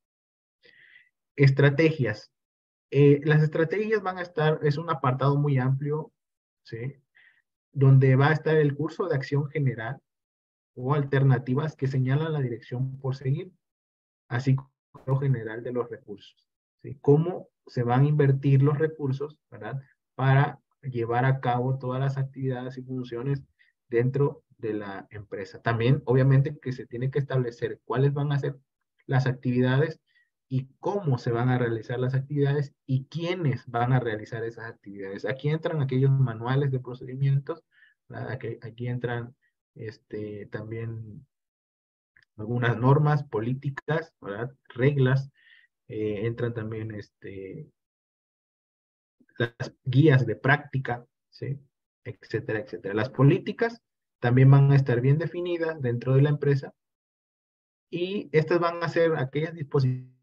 Estrategias. Las estrategias van a estar, es un apartado muy amplio, ¿sí? Donde va a estar el curso de acción general o alternativas que señalan la dirección por seguir, así como el general de los recursos, ¿sí? Cómo se van a invertir los recursos, ¿verdad? Para llevar a cabo todas las actividades y funciones dentro de la empresa. También, obviamente, que se tiene que establecer cuáles van a ser las actividades y cómo se van a realizar las actividades y quiénes van a realizar esas actividades. Aquí entran aquellos manuales de procedimientos, ¿verdad? Aquí entran también algunas normas políticas, ¿verdad? Reglas, entran también las guías de práctica, ¿sí? etcétera, etcétera. Las políticas también van a estar bien definidas dentro de la empresa y estas van a ser aquellas disposiciones.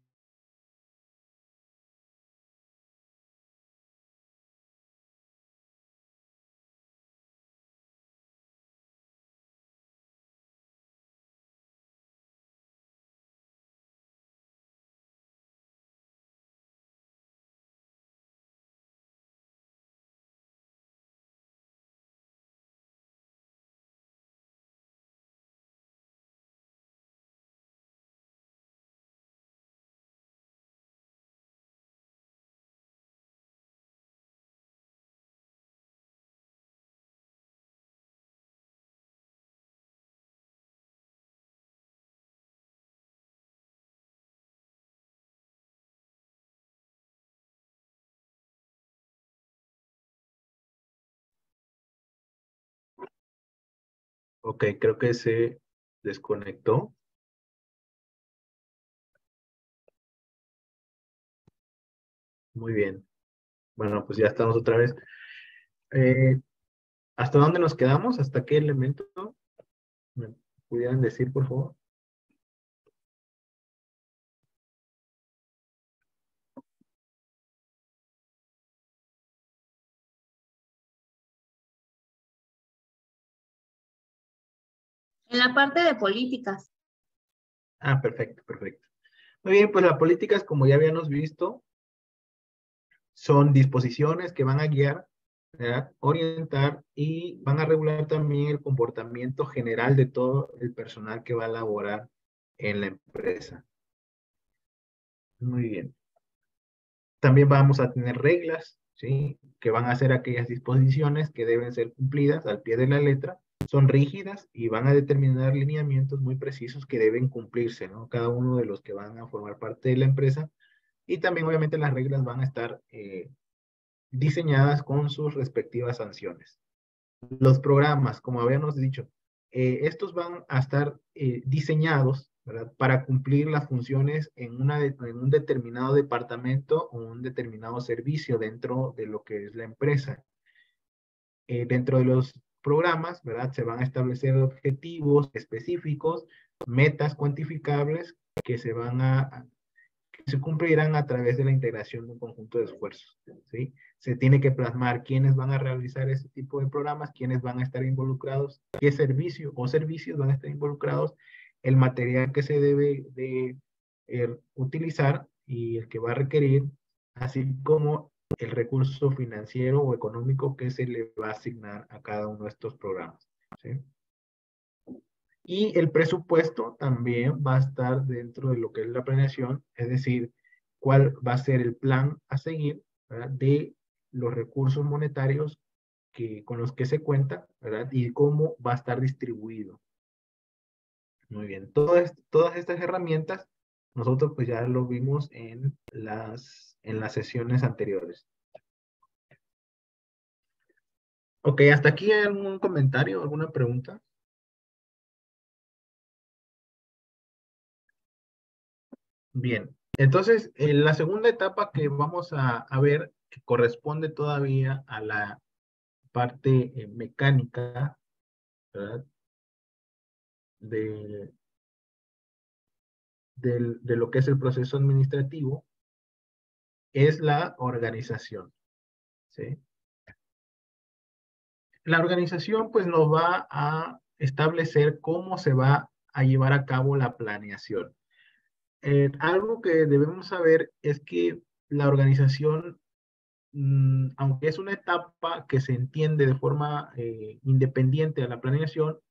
Ok, creo que se desconectó. Muy bien. Bueno, pues ya estamos otra vez. Eh, ¿Hasta dónde nos quedamos? ¿Hasta qué elemento me pudieran decir, por favor? En la parte de políticas. Ah, perfecto, perfecto. Muy bien, pues las políticas, como ya habíamos visto, son disposiciones que van a guiar, ¿verdad? Orientar y van a regular también el comportamiento general de todo el personal que va a laborar en la empresa. Muy bien. También vamos a tener reglas, ¿sí? Que van a ser aquellas disposiciones que deben ser cumplidas al pie de la letra. Son rígidas y van a determinar lineamientos muy precisos que deben cumplirse, ¿no? Cada uno de los que van a formar parte de la empresa. Y también, obviamente, las reglas van a estar diseñadas con sus respectivas sanciones. Los programas, como habíamos dicho, estos van a estar diseñados, ¿verdad? Para cumplir las funciones en un determinado departamento o un determinado servicio dentro de lo que es la empresa. Dentro de los programas, ¿verdad? Se van a establecer objetivos específicos, metas cuantificables que se cumplirán a través de la integración de un conjunto de esfuerzos, ¿sí? Se tiene que plasmar quiénes van a realizar este tipo de programas, quiénes van a estar involucrados, qué servicio o servicios van a estar involucrados, el material que se debe de utilizar y el que va a requerir, así como el recurso financiero o económico que se le va a asignar a cada uno de estos programas, ¿sí? Y el presupuesto también va a estar dentro de lo que es la planeación, es decir, cuál va a ser el plan a seguir, ¿verdad? De los recursos monetarios con los que se cuenta, ¿verdad? Y cómo va a estar distribuido. Muy bien. Todas estas herramientas, nosotros pues ya lo vimos en las sesiones anteriores. Ok, ¿hasta aquí hay algún comentario, alguna pregunta? Bien, entonces la segunda etapa que vamos a ver, que corresponde todavía a la parte mecánica, ¿verdad? De, de lo que es el proceso administrativo, es la organización, ¿sí? La organización pues nos va a establecer cómo se va a llevar a cabo la planeación. Algo que debemos saber es que la organización aunque es una etapa que se entiende de forma independiente a la planeación,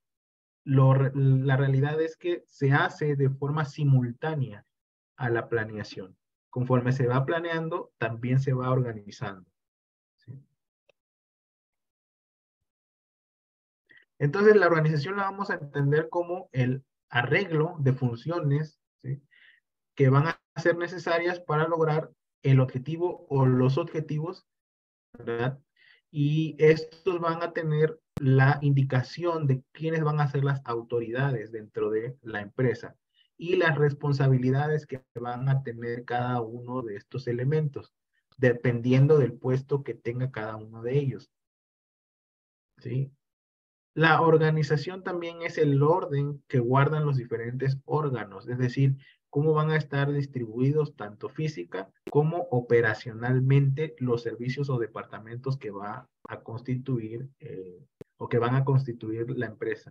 la realidad es que se hace de forma simultánea a la planeación. Conforme se va planeando, también se va organizando, ¿sí? Entonces, la organización la vamos a entender como el arreglo de funciones, ¿sí? Que van a ser necesarias para lograr el objetivo o los objetivos, ¿verdad? Y estos van a tener la indicación de quiénes van a ser las autoridades dentro de la empresa y las responsabilidades que van a tener cada uno de estos elementos, dependiendo del puesto que tenga cada uno de ellos. ¿sí? La organización también es el orden que guardan los diferentes órganos, es decir, cómo van a estar distribuidos tanto física como operacionalmente los servicios o departamentos que va a constituir o que van a constituir la empresa.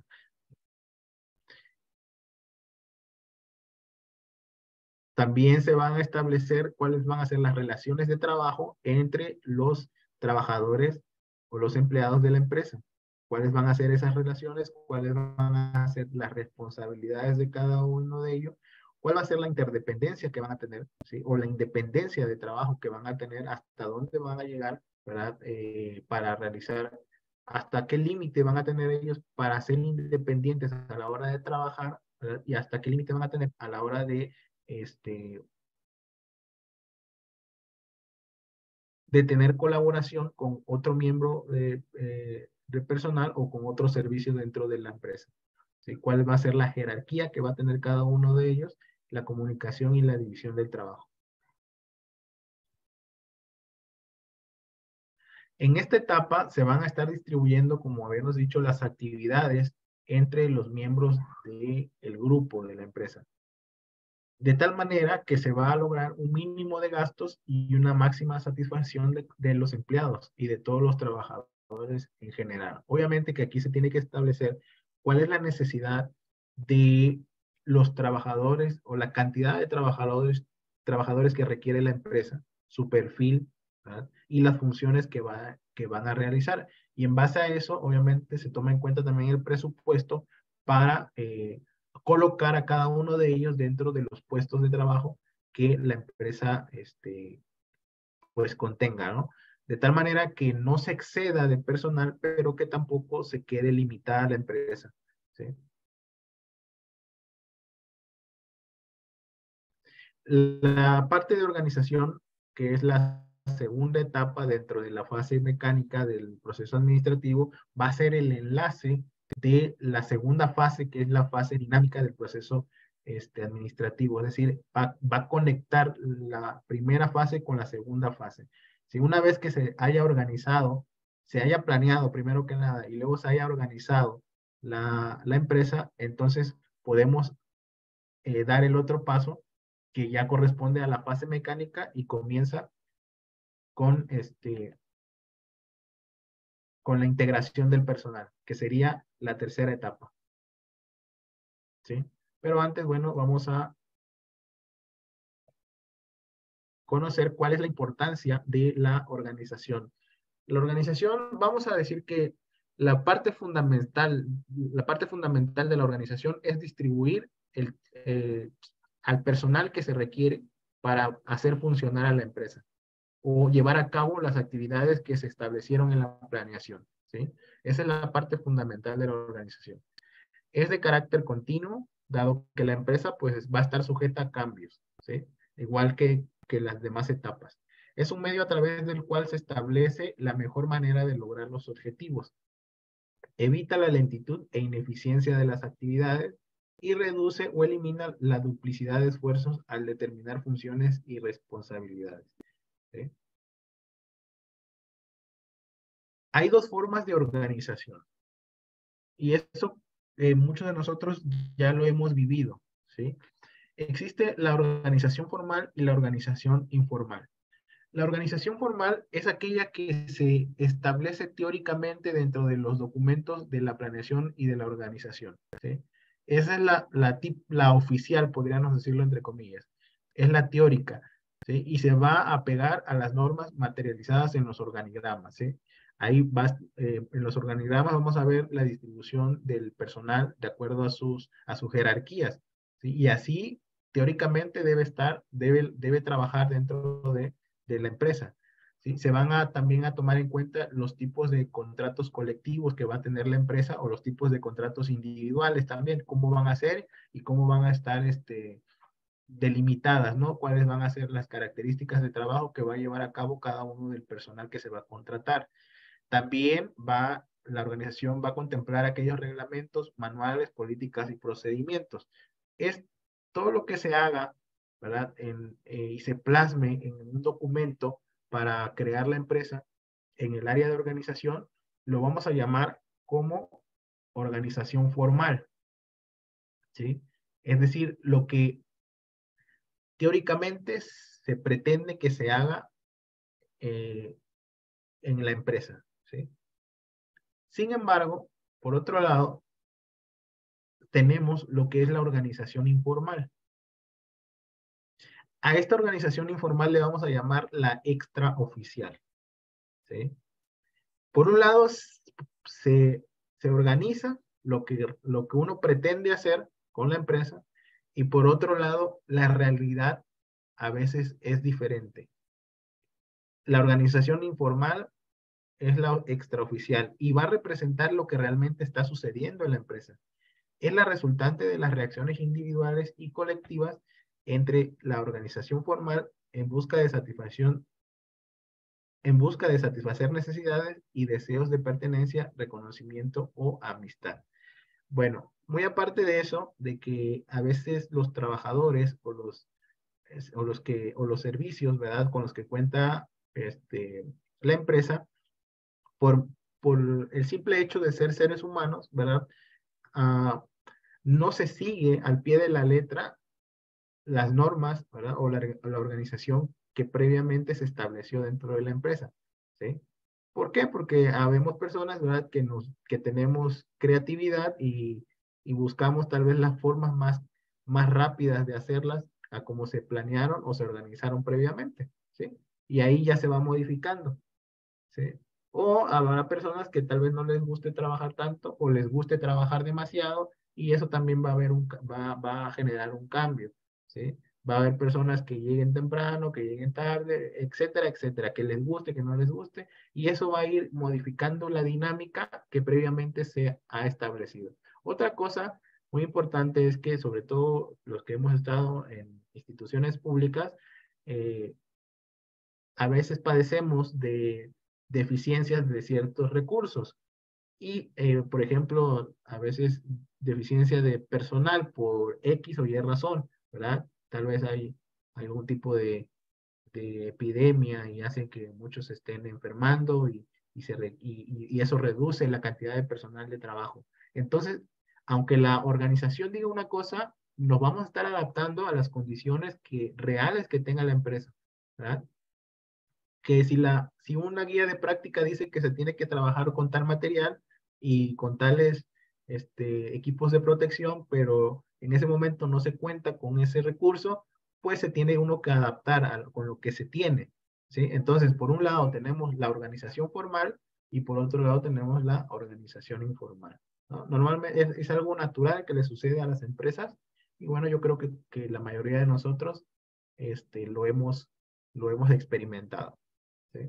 También se van a establecer cuáles van a ser las relaciones de trabajo entre los trabajadores o los empleados de la empresa. ¿Cuáles van a ser esas relaciones? ¿Cuáles van a ser las responsabilidades de cada uno de ellos? ¿Cuál va a ser la interdependencia que van a tener? ¿Sí? O la independencia de trabajo que van a tener, hasta dónde van a llegar, ¿verdad? Para realizar, hasta qué límite van a tener ellos para ser independientes a la hora de trabajar, ¿verdad? Y hasta qué límite van a tener a la hora este, de tener colaboración con otro miembro de personal o con otro servicio dentro de la empresa. ¿Sí? ¿Cuál va a ser la jerarquía que va a tener cada uno de ellos? La comunicación y la división del trabajo. En esta etapa se van a estar distribuyendo, como habíamos dicho, las actividades entre los miembros del grupo de la empresa. De tal manera que se va a lograr un mínimo de gastos y una máxima satisfacción de los empleados y de todos los trabajadores en general. Obviamente que aquí se tiene que establecer cuál es la necesidad de los trabajadores o la cantidad de trabajadores que requiere la empresa, su perfil, ¿verdad? Y las funciones que van a realizar. Y en base a eso, obviamente, se toma en cuenta también el presupuesto para colocar a cada uno de ellos dentro de los puestos de trabajo que la empresa pues contenga, ¿no? De tal manera que no se exceda de personal, pero que tampoco se quede limitada la empresa, ¿sí? La parte de organización, que es la segunda etapa dentro de la fase mecánica del proceso administrativo, va a ser el enlace de la segunda fase, que es la fase dinámica del proceso administrativo. Es decir, va a conectar la primera fase con la segunda fase. Si una vez que se haya organizado, se haya planeado primero que nada y luego se haya organizado la empresa, entonces podemos dar el otro paso que ya corresponde a la fase mecánica y comienza con, con la integración del personal, que sería la tercera etapa. ¿Sí? Pero antes, bueno, vamos a conocer cuál es la importancia de la organización. La organización, vamos a decir que la parte fundamental de la organización es distribuir al personal que se requiere para hacer funcionar a la empresa o llevar a cabo las actividades que se establecieron en la planeación, ¿sí? Esa es la parte fundamental de la organización. Es de carácter continuo, dado que la empresa pues va a estar sujeta a cambios, ¿sí? Igual que las demás etapas. Es un medio a través del cual se establece la mejor manera de lograr los objetivos. Evita la lentitud e ineficiencia de las actividades y reduce o elimina la duplicidad de esfuerzos al determinar funciones y responsabilidades, ¿sí? Hay dos formas de organización y eso muchos de nosotros ya lo hemos vivido, ¿sí? Existe la organización formal y la organización informal. La organización formal es aquella que se establece teóricamente dentro de los documentos de la planeación y de la organización, ¿sí? Esa es la oficial, podríamos decirlo entre comillas. Es la teórica, ¿sí? Y se va a pegar a las normas materializadas en los organigramas, ¿sí? Ahí en los organigramas vamos a ver la distribución del personal de acuerdo a sus jerarquías, ¿sí? Y así, teóricamente, debe trabajar dentro de la empresa, ¿sí? Se van también a tomar en cuenta los tipos de contratos colectivos que va a tener la empresa o los tipos de contratos individuales también, cómo van a ser y cómo van a estar delimitadas, ¿no? Cuáles van a ser las características de trabajo que va a llevar a cabo cada uno del personal que se va a contratar. También la organización va a contemplar aquellos reglamentos, manuales, políticas y procedimientos. Es todo lo que se haga, ¿verdad? Y se plasme en un documento para crear la empresa en el área de organización, lo vamos a llamar como organización formal, ¿sí? Es decir, lo que teóricamente se pretende que se haga en la empresa, ¿sí? Sin embargo, por otro lado, tenemos lo que es la organización informal. A esta organización informal le vamos a llamar la extraoficial, ¿sí? Por un lado, se organiza lo que uno pretende hacer con la empresa, y por otro lado, la realidad a veces es diferente. La organización informal es la extraoficial y va a representar lo que realmente está sucediendo en la empresa. Es la resultante de las reacciones individuales y colectivas entre la organización formal en busca de satisfacer necesidades y deseos de pertenencia, reconocimiento o amistad. Bueno, muy aparte de eso, de que a veces los trabajadores o los servicios, ¿verdad?, con los que cuenta la empresa, por el simple hecho de ser seres humanos, ¿verdad? No se sigue al pie de la letra las normas, ¿verdad? O la organización que previamente se estableció dentro de la empresa, ¿sí? ¿Por qué? Porque habemos personas, ¿verdad?, que tenemos creatividad y buscamos tal vez las formas más rápidas de hacerlas a como se planearon o se organizaron previamente, ¿sí? Y ahí ya se va modificando, ¿sí? O habrá personas que tal vez no les guste trabajar tanto o les guste trabajar demasiado, y eso también va a generar un cambio, ¿sí? Va a haber personas que lleguen temprano, que lleguen tarde, etcétera, etcétera, que les guste, que no les guste, y eso va a ir modificando la dinámica que previamente se ha establecido. Otra cosa muy importante es que, sobre todo los que hemos estado en instituciones públicas, a veces padecemos de deficiencias de ciertos recursos y, por ejemplo, a veces deficiencia de personal por X o Y razón, ¿verdad? Tal vez hay algún tipo de epidemia y hace que muchos estén enfermando y eso reduce la cantidad de personal de trabajo. Entonces, aunque la organización diga una cosa, nos vamos a estar adaptando a las condiciones reales que tenga la empresa, ¿verdad? Que si una guía de práctica dice que se tiene que trabajar con tal material y con tales equipos de protección, pero en ese momento no se cuenta con ese recurso, pues se tiene uno que adaptar con lo que se tiene, ¿sí? Entonces, por un lado tenemos la organización formal y por otro lado tenemos la organización informal, ¿no? Normalmente es algo natural que le sucede a las empresas, y bueno, yo creo que la mayoría de nosotros lo hemos experimentado. ¿Sí?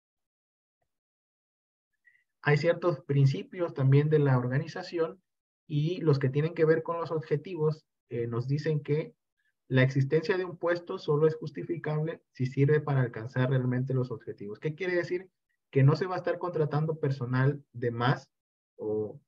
Hay ciertos principios también de la organización, y los que tienen que ver con los objetivos nos dicen que la existencia de un puesto solo es justificable si sirve para alcanzar realmente los objetivos. ¿Qué quiere decir? Que no se va a estar contratando personal de más o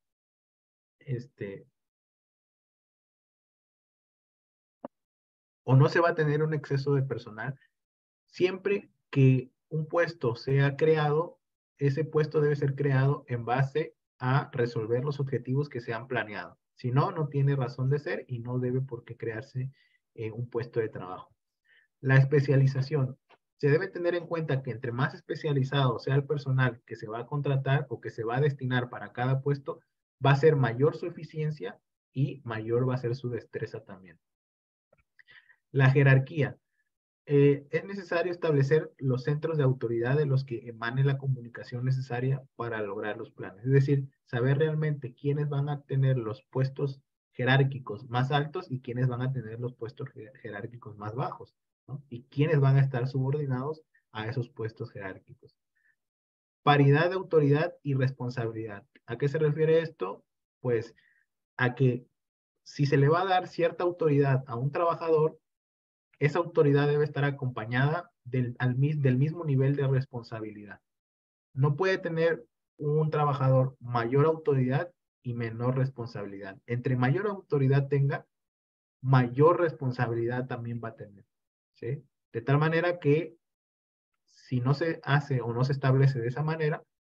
no se va a tener un exceso de personal. Siempre que un puesto sea creado, ese puesto debe ser creado en base a resolver los objetivos que se han planeado. Si no, no tiene razón de ser y no debe por qué crearse un puesto de trabajo. La especialización. Se debe tener en cuenta que entre más especializado sea el personal que se va a contratar o que se va a destinar para cada puesto, va a ser mayor su eficiencia y mayor va a ser su destreza también. La jerarquía. Es necesario establecer los centros de autoridad de los que emane la comunicación necesaria para lograr los planes. Es decir, saber realmente quiénes van a tener los puestos jerárquicos más altos y quiénes van a tener los puestos jerárquicos más bajos, ¿no? Y quiénes van a estar subordinados a esos puestos jerárquicos. Paridad de autoridad y responsabilidad. ¿A qué se refiere esto? Pues a que si se le va a dar cierta autoridad a un trabajador, esa autoridad debe estar acompañada del mismo nivel de responsabilidad. No puede tener un trabajador mayor autoridad y menor responsabilidad. Entre mayor autoridad tenga, mayor responsabilidad también va a tener, ¿sí? De tal manera que si no se hace o no se establece de esa manera,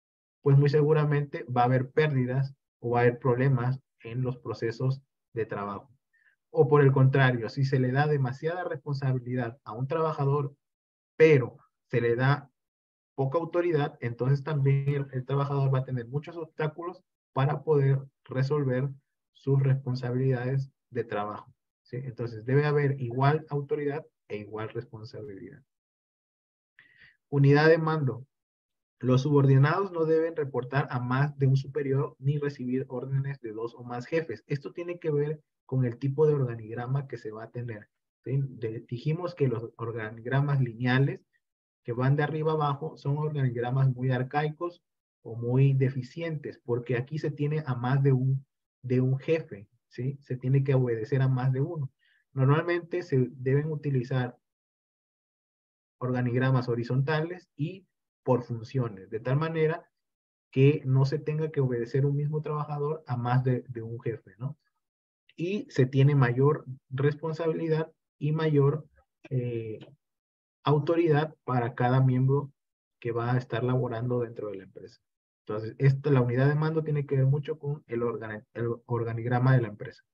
pues muy seguramente va a haber pérdidas o va a haber problemas en los procesos de trabajo. O por el contrario, si se le da demasiada responsabilidad a un trabajador, pero se le da poca autoridad, entonces también el trabajador va a tener muchos obstáculos para poder resolver sus responsabilidades de trabajo, ¿sí? Entonces debe haber igual autoridad e igual responsabilidad. Unidad de mando. Los subordinados no deben reportar a más de un superior ni recibir órdenes de 2 o más jefes. Esto tiene que ver con el tipo de organigrama que se va a tener, ¿sí? Dijimos que los organigramas lineales que van de arriba abajo son organigramas muy arcaicos o muy deficientes, porque aquí se tiene a más de un jefe, ¿sí? Se tiene que obedecer a más de uno. Normalmente se deben utilizar organigramas horizontales y por funciones, de tal manera que no se tenga que obedecer un mismo trabajador a más de un jefe, ¿no? Y se tiene mayor responsabilidad y mayor autoridad para cada miembro que va a estar laborando dentro de la empresa. Entonces, la unidad de mando tiene que ver mucho con el organigrama de la empresa.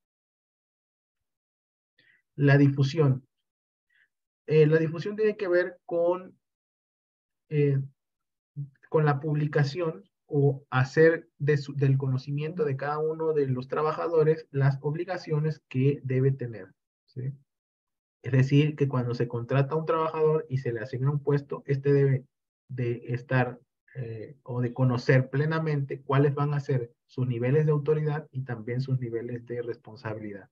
La difusión. La difusión tiene que ver eh, con la publicación o hacer del conocimiento de cada uno de los trabajadores las obligaciones que debe tener, ¿sí? Es decir, que cuando se contrata a un trabajador y se le asigna un puesto, este debe de estar o de conocer plenamente cuáles van a ser sus niveles de autoridad y también sus niveles de responsabilidad.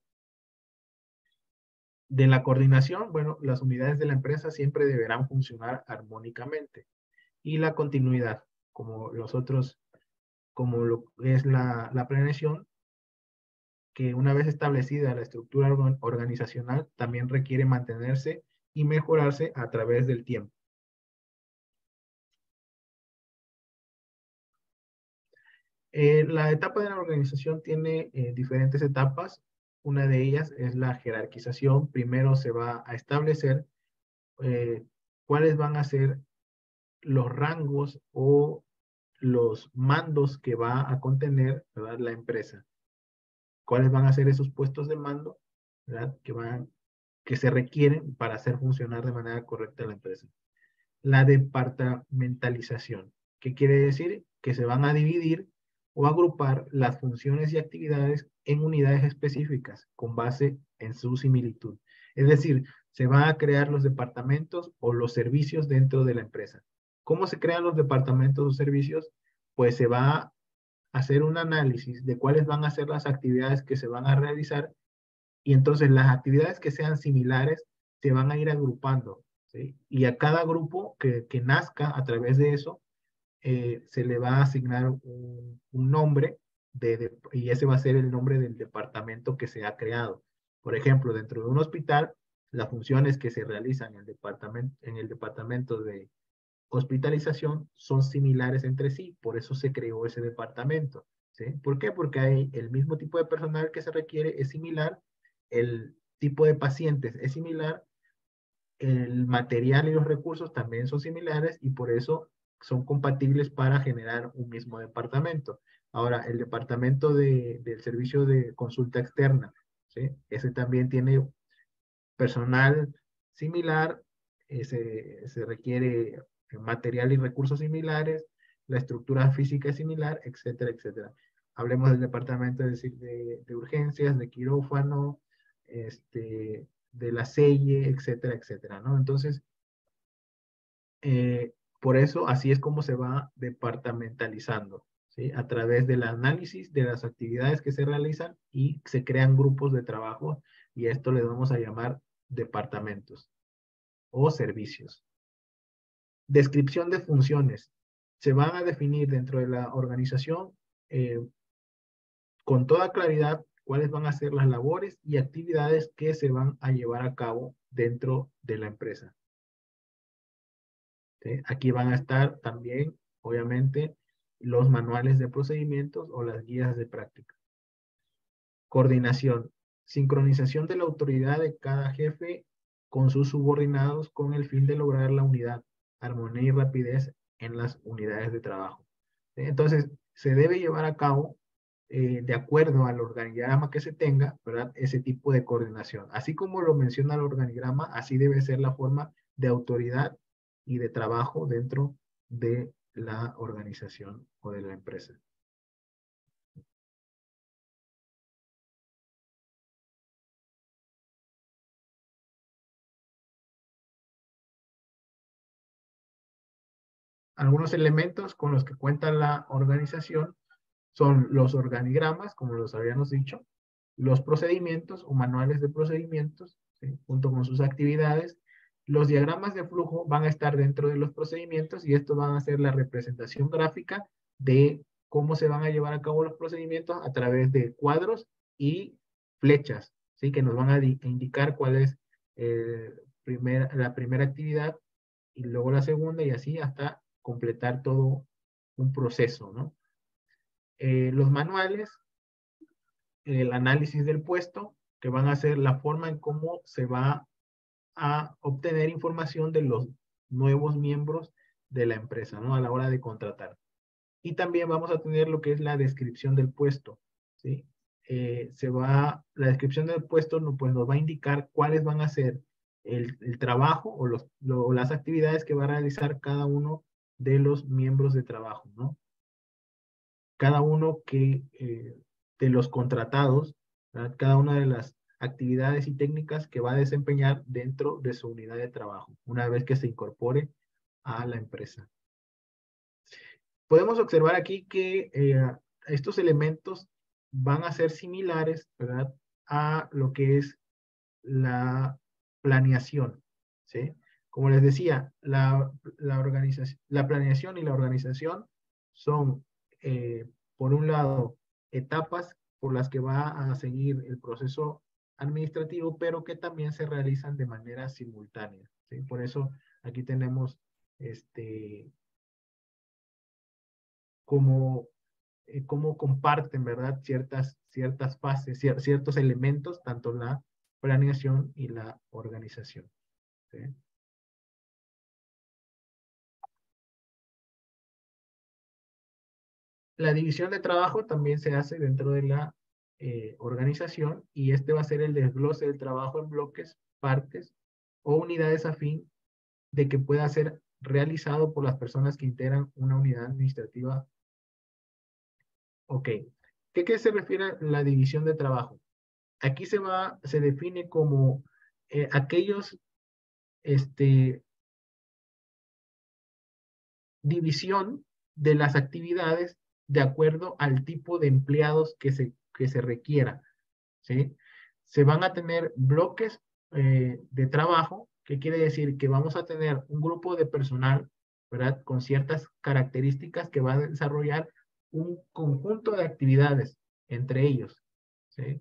De la coordinación, bueno, las unidades de la empresa siempre deberán funcionar armónicamente. Y la continuidad, como los otros, como lo es la planeación, que una vez establecida la estructura organizacional, también requiere mantenerse y mejorarse a través del tiempo. La etapa de la organización tiene diferentes etapas. Una de ellas es la jerarquización. Primero se va a establecer cuáles van a ser los rangos o los mandos que va a contener, ¿verdad?, la empresa. ¿Cuáles van a ser esos puestos de mando, ¿verdad?, que se requieren para hacer funcionar de manera correcta la empresa? La departamentalización. ¿Qué quiere decir? Que se van a dividir o agrupar las funciones y actividades en unidades específicas con base en su similitud. Es decir, se van a crear los departamentos o los servicios dentro de la empresa. ¿Cómo se crean los departamentos o servicios? Pues se va a hacer un análisis de cuáles van a ser las actividades que se van a realizar y entonces las actividades que sean similares se van a ir agrupando, ¿sí? Y a cada grupo que nazca a través de eso, se le va a asignar un nombre y ese va a ser el nombre del departamento que se ha creado. Por ejemplo, dentro de un hospital, las funciones que se realizan en el departamento de hospitalización son similares entre sí, por eso se creó ese departamento, ¿sí? ¿Por qué? Porque hay el mismo tipo de personal que se requiere es similar, el tipo de pacientes es similar, el material y los recursos también son similares y por eso son compatibles para generar un mismo departamento. Ahora, el departamento del servicio de consulta externa, ¿sí? Ese también tiene personal similar, se requiere material y recursos similares, la estructura física es similar, etcétera, etcétera. Hablemos del departamento de urgencias, de quirófano, de la selle, etcétera, etcétera, ¿no? Entonces, por eso así es como se va departamentalizando, ¿sí? A través del análisis de las actividades que se realizan y se crean grupos de trabajo y a esto le vamos a llamar departamentos o servicios. Descripción de funciones. Se van a definir dentro de la organización con toda claridad cuáles van a ser las labores y actividades que se van a llevar a cabo dentro de la empresa. ¿Sí? Aquí van a estar también, obviamente, los manuales de procedimientos o las guías de práctica. Coordinación. Sincronización de la autoridad de cada jefe con sus subordinados con el fin de lograr la unidad, armonía y rapidez en las unidades de trabajo. Entonces, se debe llevar a cabo, de acuerdo al organigrama que se tenga, ¿verdad? Ese tipo de coordinación. Así como lo menciona el organigrama, así debe ser la forma de autoridad y de trabajo dentro de la organización o de la empresa. Algunos elementos con los que cuenta la organización son los organigramas, como los habíamos dicho, los procedimientos o manuales de procedimientos, ¿sí? Junto con sus actividades. Los diagramas de flujo van a estar dentro de los procedimientos y estos van a ser la representación gráfica de cómo se van a llevar a cabo los procedimientos a través de cuadros y flechas, ¿sí? Que nos van a indicar cuál es la primera actividad y luego la segunda y así hasta completar todo un proceso, ¿no? Los manuales, el análisis del puesto, que van a ser la forma en cómo se va a obtener información de los nuevos miembros de la empresa, ¿no? A la hora de contratar. Y también vamos a tener lo que es la descripción del puesto, ¿sí? La descripción del puesto pues, nos va a indicar cuáles van a ser el trabajo o las actividades que va a realizar cada uno de los miembros de trabajo, ¿no? Cada uno de los contratados, ¿verdad? Cada una de las actividades y técnicas que va a desempeñar dentro de su unidad de trabajo, una vez que se incorpore a la empresa. Podemos observar aquí que estos elementos van a ser similares, ¿verdad? A lo que es la planeación, ¿sí? Como les decía, la planeación y la organización son, por un lado, etapas por las que va a seguir el proceso administrativo, pero que también se realizan de manera simultánea, ¿sí? Por eso aquí tenemos cómo comparten, ¿verdad? Ciertas fases, ciertos elementos, tanto la planeación y la organización, ¿sí? La división de trabajo también se hace dentro de la organización y este va a ser el desglose del trabajo en bloques, partes o unidades a fin de que pueda ser realizado por las personas que integran una unidad administrativa. Ok. ¿Qué se refiere a la división de trabajo? Aquí se define como aquellos, división de las actividades de acuerdo al tipo de empleados que se requiera, ¿sí? Se van a tener bloques de trabajo, que quiere decir que vamos a tener un grupo de personal, ¿verdad? Con ciertas características que va a desarrollar un conjunto de actividades entre ellos, ¿sí?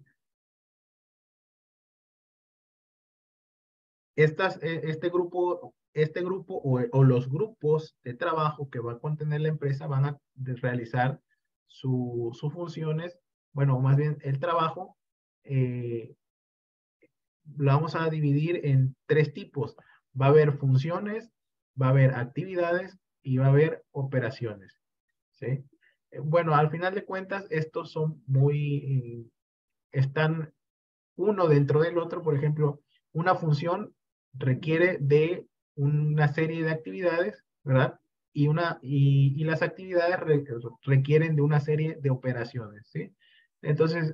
Este grupo o los grupos de trabajo que va a contener la empresa van a realizar sus funciones, bueno, más bien el trabajo, lo vamos a dividir en tres tipos. Va a haber funciones, va a haber actividades y va a haber operaciones, ¿sí? Bueno, al final de cuentas, estos son están uno dentro del otro. Por ejemplo, una función requiere de una serie de actividades, ¿verdad? Y las actividades requieren de una serie de operaciones, ¿sí? Entonces,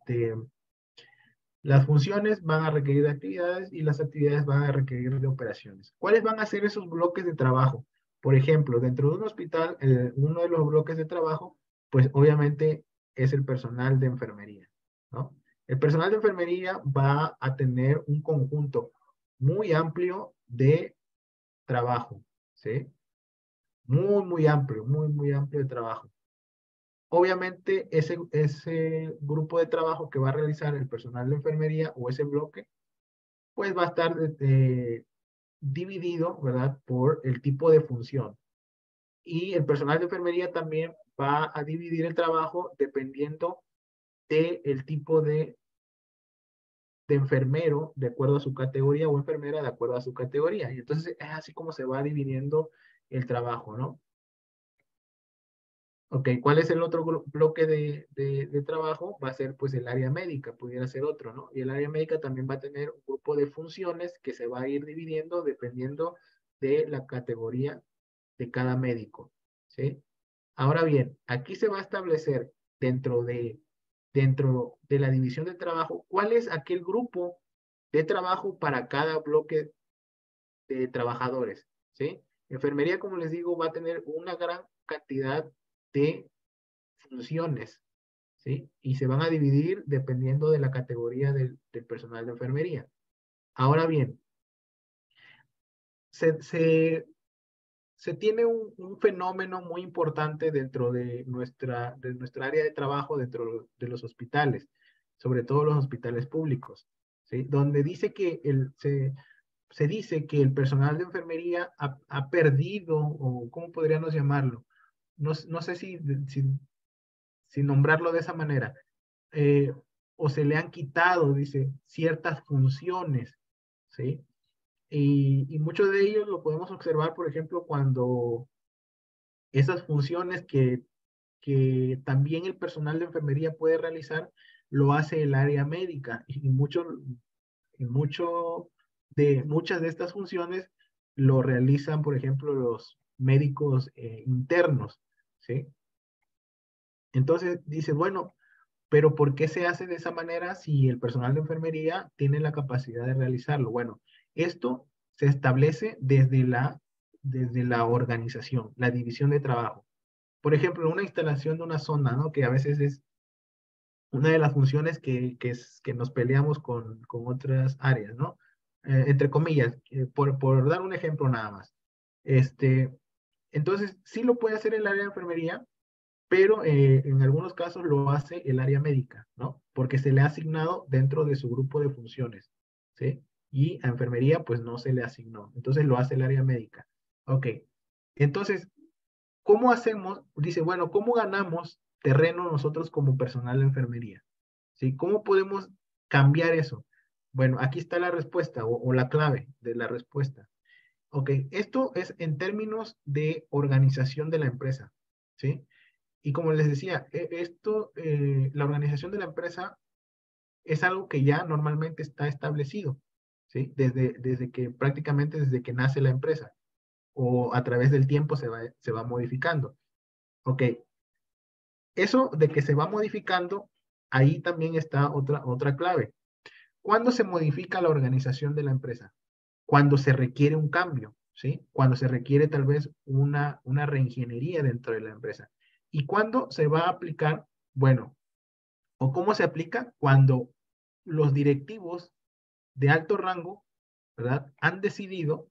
las funciones van a requerir de actividades y las actividades van a requerir de operaciones. ¿Cuáles van a ser esos bloques de trabajo? Por ejemplo, dentro de un hospital, uno de los bloques de trabajo, pues obviamente es el personal de enfermería, ¿no? El personal de enfermería va a tener un conjunto muy amplio de trabajo, ¿sí? Muy amplio, muy amplio de trabajo. Obviamente, ese grupo de trabajo que va a realizar el personal de enfermería o ese bloque, pues va a estar dividido, ¿verdad? Por el tipo de función. Y el personal de enfermería también va a dividir el trabajo dependiendo del tipo de enfermero, de acuerdo a su categoría, o enfermera, de acuerdo a su categoría. Y entonces es así como se va dividiendo el trabajo, ¿no? Ok, ¿cuál es el otro bloque de trabajo? Va a ser pues el área médica, pudiera ser otro, ¿no? Y el área médica también va a tener un grupo de funciones que se va a ir dividiendo dependiendo de la categoría de cada médico, ¿sí? Ahora bien, aquí se va a establecer dentro de la división de trabajo, cuál es aquel grupo de trabajo para cada bloque de trabajadores, ¿sí? Enfermería, como les digo, va a tener una gran cantidad de funciones, ¿sí? Y se van a dividir dependiendo de la categoría del personal de enfermería. Ahora bien, se, se, se tiene un fenómeno muy importante dentro de nuestra área de trabajo, dentro de los hospitales, sobre todo los hospitales públicos, ¿sí? Donde dice que se dice que el personal de enfermería ha perdido, o ¿cómo podríamos llamarlo? No sé si nombrarlo de esa manera, eh, o se le han quitado, dice, ciertas funciones, ¿sí? Y muchos de ellos lo podemos observar, por ejemplo, cuando esas funciones que también el personal de enfermería puede realizar, lo hace el área médica. Muchas de estas funciones lo realizan, por ejemplo, los médicos internos, ¿sí? Entonces dice, bueno, pero ¿por qué se hace de esa manera si el personal de enfermería tiene la capacidad de realizarlo? Bueno, esto se establece desde la organización, la división de trabajo. Por ejemplo, una instalación de una zona, ¿no? Que a veces es una de las funciones que nos peleamos con otras áreas, ¿no? Entre comillas, por dar un ejemplo nada más. Este, entonces, sí lo puede hacer el área de enfermería, pero en algunos casos lo hace el área médica, ¿no? Porque se le ha asignado dentro de su grupo de funciones, ¿sí? Y a enfermería, pues no se le asignó. Entonces lo hace el área médica. Ok. Entonces, ¿cómo hacemos? Dice, bueno, ¿cómo ganamos terreno nosotros como personal de enfermería? ¿Sí? ¿Cómo podemos cambiar eso? Bueno, aquí está la respuesta o la clave de la respuesta. Ok, esto es en términos de organización de la empresa, ¿sí? Y como les decía, la organización de la empresa es algo que ya normalmente está establecido, ¿sí? Prácticamente desde que nace la empresa o a través del tiempo se va modificando. Ok, eso de que se va modificando, ahí también está otra clave. ¿Cuándo se modifica la organización de la empresa? Cuando se requiere un cambio, ¿sí? Cuando se requiere tal vez una reingeniería dentro de la empresa. ¿Y cuándo se va a aplicar? Bueno, ¿o cómo se aplica? Cuando los directivos de alto rango, ¿verdad? Han decidido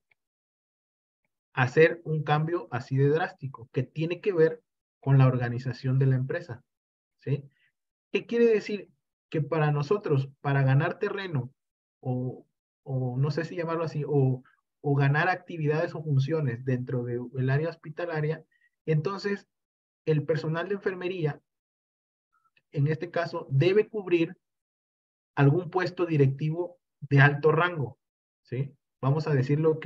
hacer un cambio así de drástico, que tiene que ver con la organización de la empresa, ¿sí? ¿Qué quiere decir? Que para nosotros, para ganar terreno, o, o no sé si llamarlo así, o ganar actividades o funciones dentro del área hospitalaria, entonces el personal de enfermería, en este caso, debe cubrir algún puesto directivo de alto rango, ¿sí? Vamos a decirlo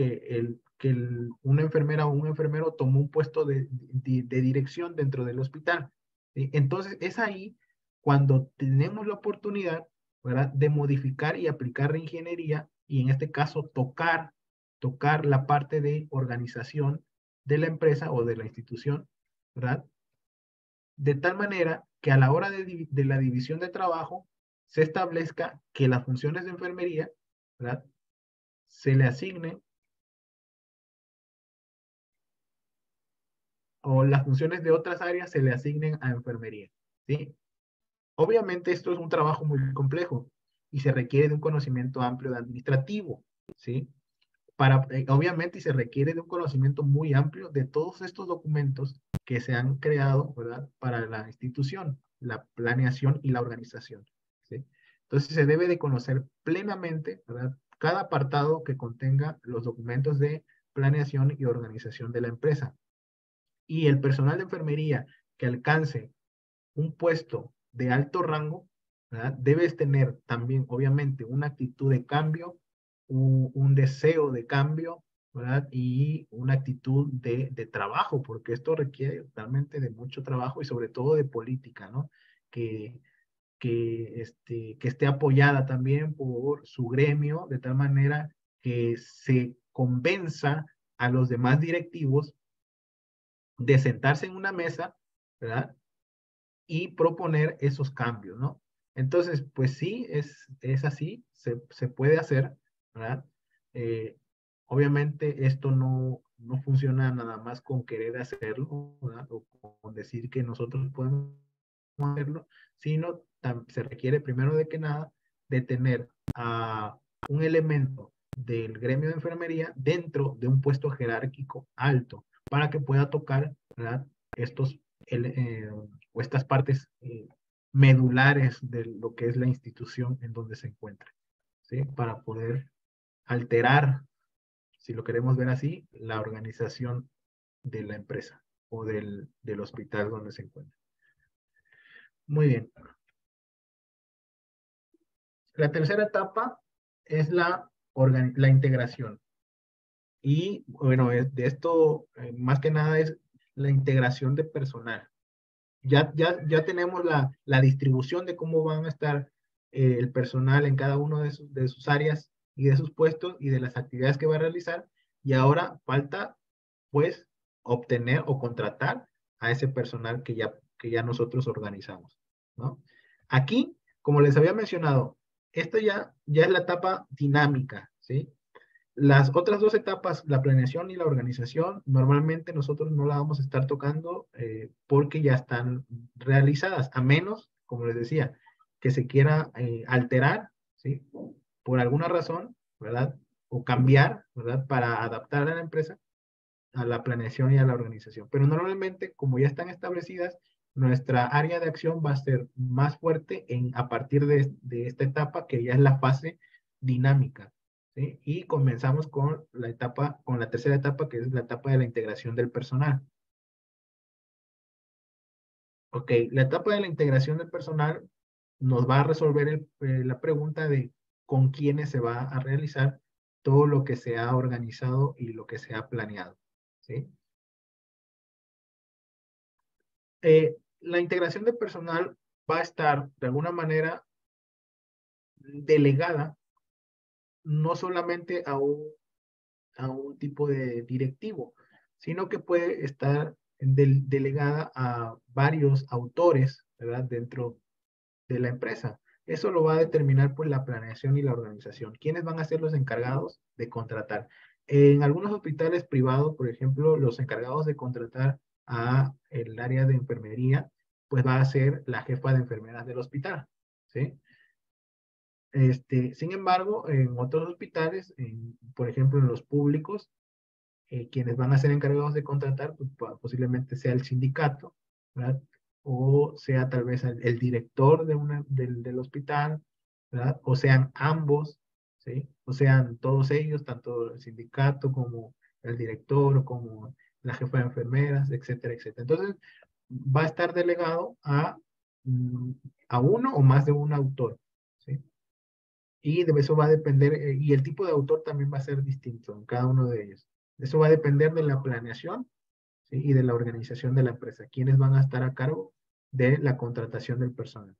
una enfermera o un enfermero tomó un puesto de dirección dentro del hospital, ¿sí? Entonces, es ahí cuando tenemos la oportunidad, ¿verdad?, de modificar y aplicar reingeniería y en este caso tocar la parte de organización de la empresa o de la institución, ¿verdad? De tal manera que a la hora de la división de trabajo se establezca que las funciones de enfermería, ¿verdad?, se le asignen, o las funciones de otras áreas se le asignen a enfermería, ¿sí? Obviamente esto es un trabajo muy complejo y se requiere de un conocimiento amplio de administrativo, ¿sí? Obviamente, y se requiere de un conocimiento muy amplio de todos estos documentos que se han creado, ¿verdad?, para la institución, la planeación y la organización, ¿sí? Entonces, se debe de conocer plenamente, ¿verdad?, cada apartado que contenga los documentos de planeación y organización de la empresa. Y el personal de enfermería que alcance un puesto de alto rango, ¿verdad?, debes tener también, obviamente, una actitud de cambio, un deseo de cambio, ¿verdad? Y una actitud de trabajo, porque esto requiere realmente de mucho trabajo y sobre todo de política, ¿no? Que esté apoyada también por su gremio, de tal manera que se convenza a los demás directivos de sentarse en una mesa, ¿verdad? Y proponer esos cambios, ¿no? Entonces, pues sí, es así, se puede hacer, ¿verdad? Eh, Obviamente esto no funciona nada más con querer hacerlo, ¿verdad? O con decir que nosotros podemos hacerlo, sino se requiere primero de que nada de tener a un elemento del gremio de enfermería dentro de un puesto jerárquico alto para que pueda tocar, ¿verdad? Estos o estas partes medulares de lo que es la institución en donde se encuentra, ¿sí? Para poder alterar, si lo queremos ver así, la organización de la empresa o del hospital donde se encuentra. Muy bien. La tercera etapa es la integración. Y bueno, de esto más que nada es la integración de personal. Ya tenemos la distribución de cómo van a estar el personal en cada uno de sus áreas y de sus puestos y de las actividades que va a realizar. Y ahora falta, pues, obtener o contratar a ese personal que ya nosotros organizamos, ¿no? Aquí, como les había mencionado, esta ya es la etapa dinámica, ¿sí? Las otras dos etapas, la planeación y la organización, normalmente nosotros no la vamos a estar tocando porque ya están realizadas, a menos, como les decía, que se quiera alterar, ¿sí? Por alguna razón, ¿verdad? O cambiar, ¿verdad? Para adaptar a la empresa a la planeación y a la organización. Pero normalmente, como ya están establecidas, nuestra área de acción va a ser más fuerte a partir de esta etapa que ya es la fase dinámica. ¿Sí? Y comenzamos con la tercera etapa, que es la etapa de la integración del personal. Ok, la etapa de la integración del personal nos va a resolver la pregunta de con quiénes se va a realizar todo lo que se ha organizado y lo que se ha planeado. ¿Sí? La integración de personal va a estar de alguna manera delegada no solamente a un tipo de directivo, sino que puede estar delegada a varios autores, ¿verdad? Dentro de la empresa. Eso lo va a determinar pues la planeación y la organización. ¿Quiénes van a ser los encargados de contratar? En algunos hospitales privados, por ejemplo, los encargados de contratar a el área de enfermería, pues va a ser la jefa de enfermeras del hospital, ¿sí? Sin embargo, en otros hospitales, por ejemplo, en los públicos, quienes van a ser encargados de contratar, pues, posiblemente sea el sindicato, ¿verdad? O sea tal vez el director del hospital, ¿verdad? O sean ambos, ¿sí? O sean todos ellos, tanto el sindicato como el director, como la jefa de enfermeras, etcétera, etcétera. Entonces, va a estar delegado mm, a uno o más de un autor, ¿sí? Y de eso va a depender, y el tipo de autor también va a ser distinto en cada uno de ellos. Eso va a depender de la planeación, ¿sí? Y de la organización de la empresa. ¿Quiénes van a estar a cargo de la contratación del personal?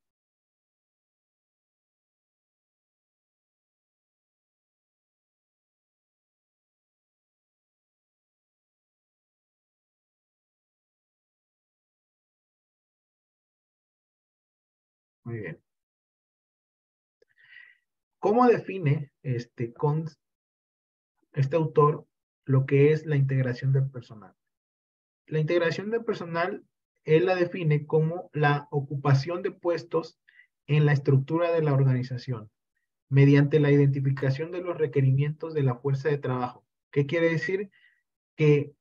Muy bien. ¿Cómo define este autor lo que es la integración del personal? La integración del personal, él la define como la ocupación de puestos en la estructura de la organización, mediante la identificación de los requerimientos de la fuerza de trabajo. ¿Qué quiere decir? Que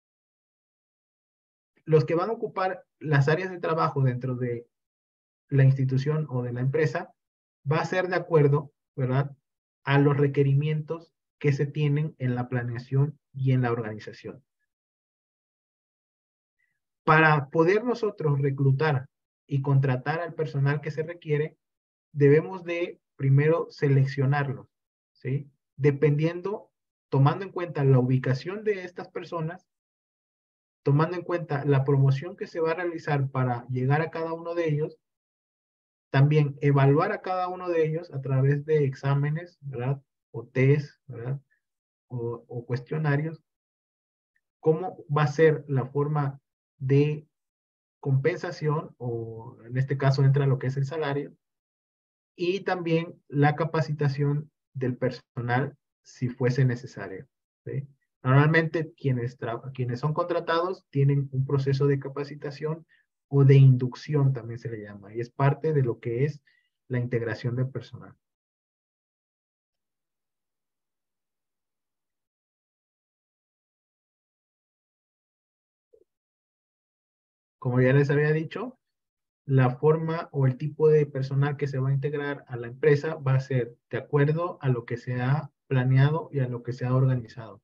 los que van a ocupar las áreas de trabajo dentro de la institución o de la empresa va a ser de acuerdo, ¿verdad?, a los requerimientos que se tienen en la planeación y en la organización. Para poder nosotros reclutar y contratar al personal que se requiere, debemos de primero seleccionarlos, ¿sí? Dependiendo tomando en cuenta la ubicación de estas personas, tomando en cuenta la promoción que se va a realizar para llegar a cada uno de ellos, también evaluar a cada uno de ellos a través de exámenes, ¿verdad? O test, ¿verdad? O cuestionarios, cómo va a ser la forma de compensación, o en este caso entra lo que es el salario, y también la capacitación del personal si fuese necesario, ¿sí? Normalmente quienes son contratados tienen un proceso de capacitación o de inducción, también se le llama, y es parte de lo que es la integración del personal. Como ya les había dicho, la forma o el tipo de personal que se va a integrar a la empresa va a ser de acuerdo a lo que se ha planeado y a lo que se ha organizado.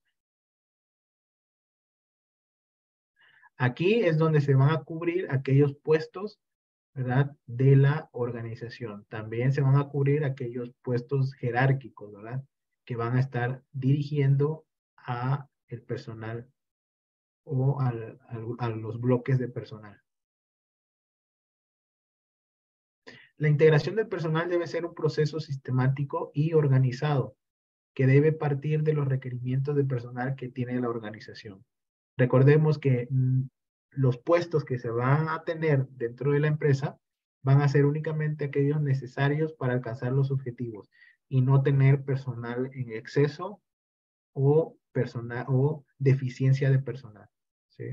Aquí es donde se van a cubrir aquellos puestos, ¿verdad? De la organización. También se van a cubrir aquellos puestos jerárquicos, ¿verdad? Que van a estar dirigiendo a el personal o a los bloques de personal. La integración del personal debe ser un proceso sistemático y organizado, que debe partir de los requerimientos de personal que tiene la organización. Recordemos que los puestos que se van a tener dentro de la empresa van a ser únicamente aquellos necesarios para alcanzar los objetivos y no tener personal en exceso o deficiencia de personal, ¿sí?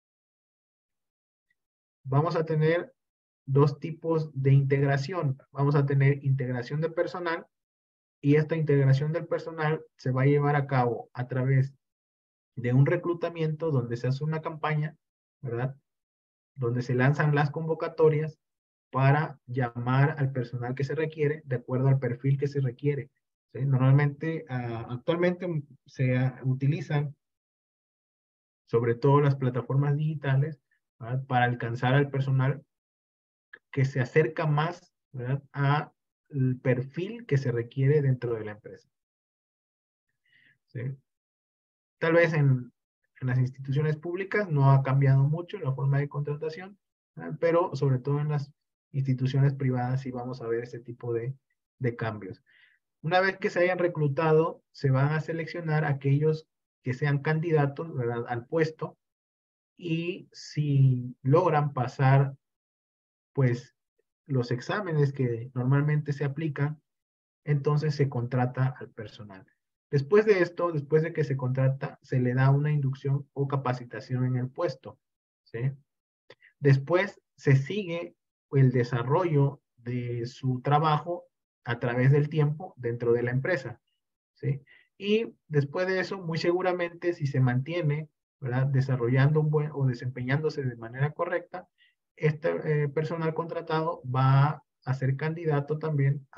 Vamos a tener dos tipos de integración. Vamos a tener integración de personal, y esta integración del personal se va a llevar a cabo a través de un reclutamiento donde se hace una campaña, ¿verdad? Donde se lanzan las convocatorias para llamar al personal que se requiere de acuerdo al perfil que se requiere, ¿sí? Normalmente, actualmente se utilizan sobre todo las plataformas digitales, ¿verdad? Para alcanzar al personal que se acerca más, ¿verdad? A el perfil que se requiere dentro de la empresa, ¿sí? Tal vez en las instituciones públicas no ha cambiado mucho la forma de contratación, pero sobre todo en las instituciones privadas sí vamos a ver ese tipo de cambios. Una vez que se hayan reclutado, se van a seleccionar aquellos que sean candidatos, ¿verdad?, al puesto, y si logran pasar, pues, los exámenes que normalmente se aplican, entonces se contrata al personal. Después de esto, después de que se contrata, se le da una inducción o capacitación en el puesto, ¿sí? Después se sigue el desarrollo de su trabajo a través del tiempo dentro de la empresa, ¿sí? Y después de eso, muy seguramente, si se mantiene, ¿verdad?, desarrollando un buen o desempeñándose de manera correcta, este personal contratado va a ser candidato también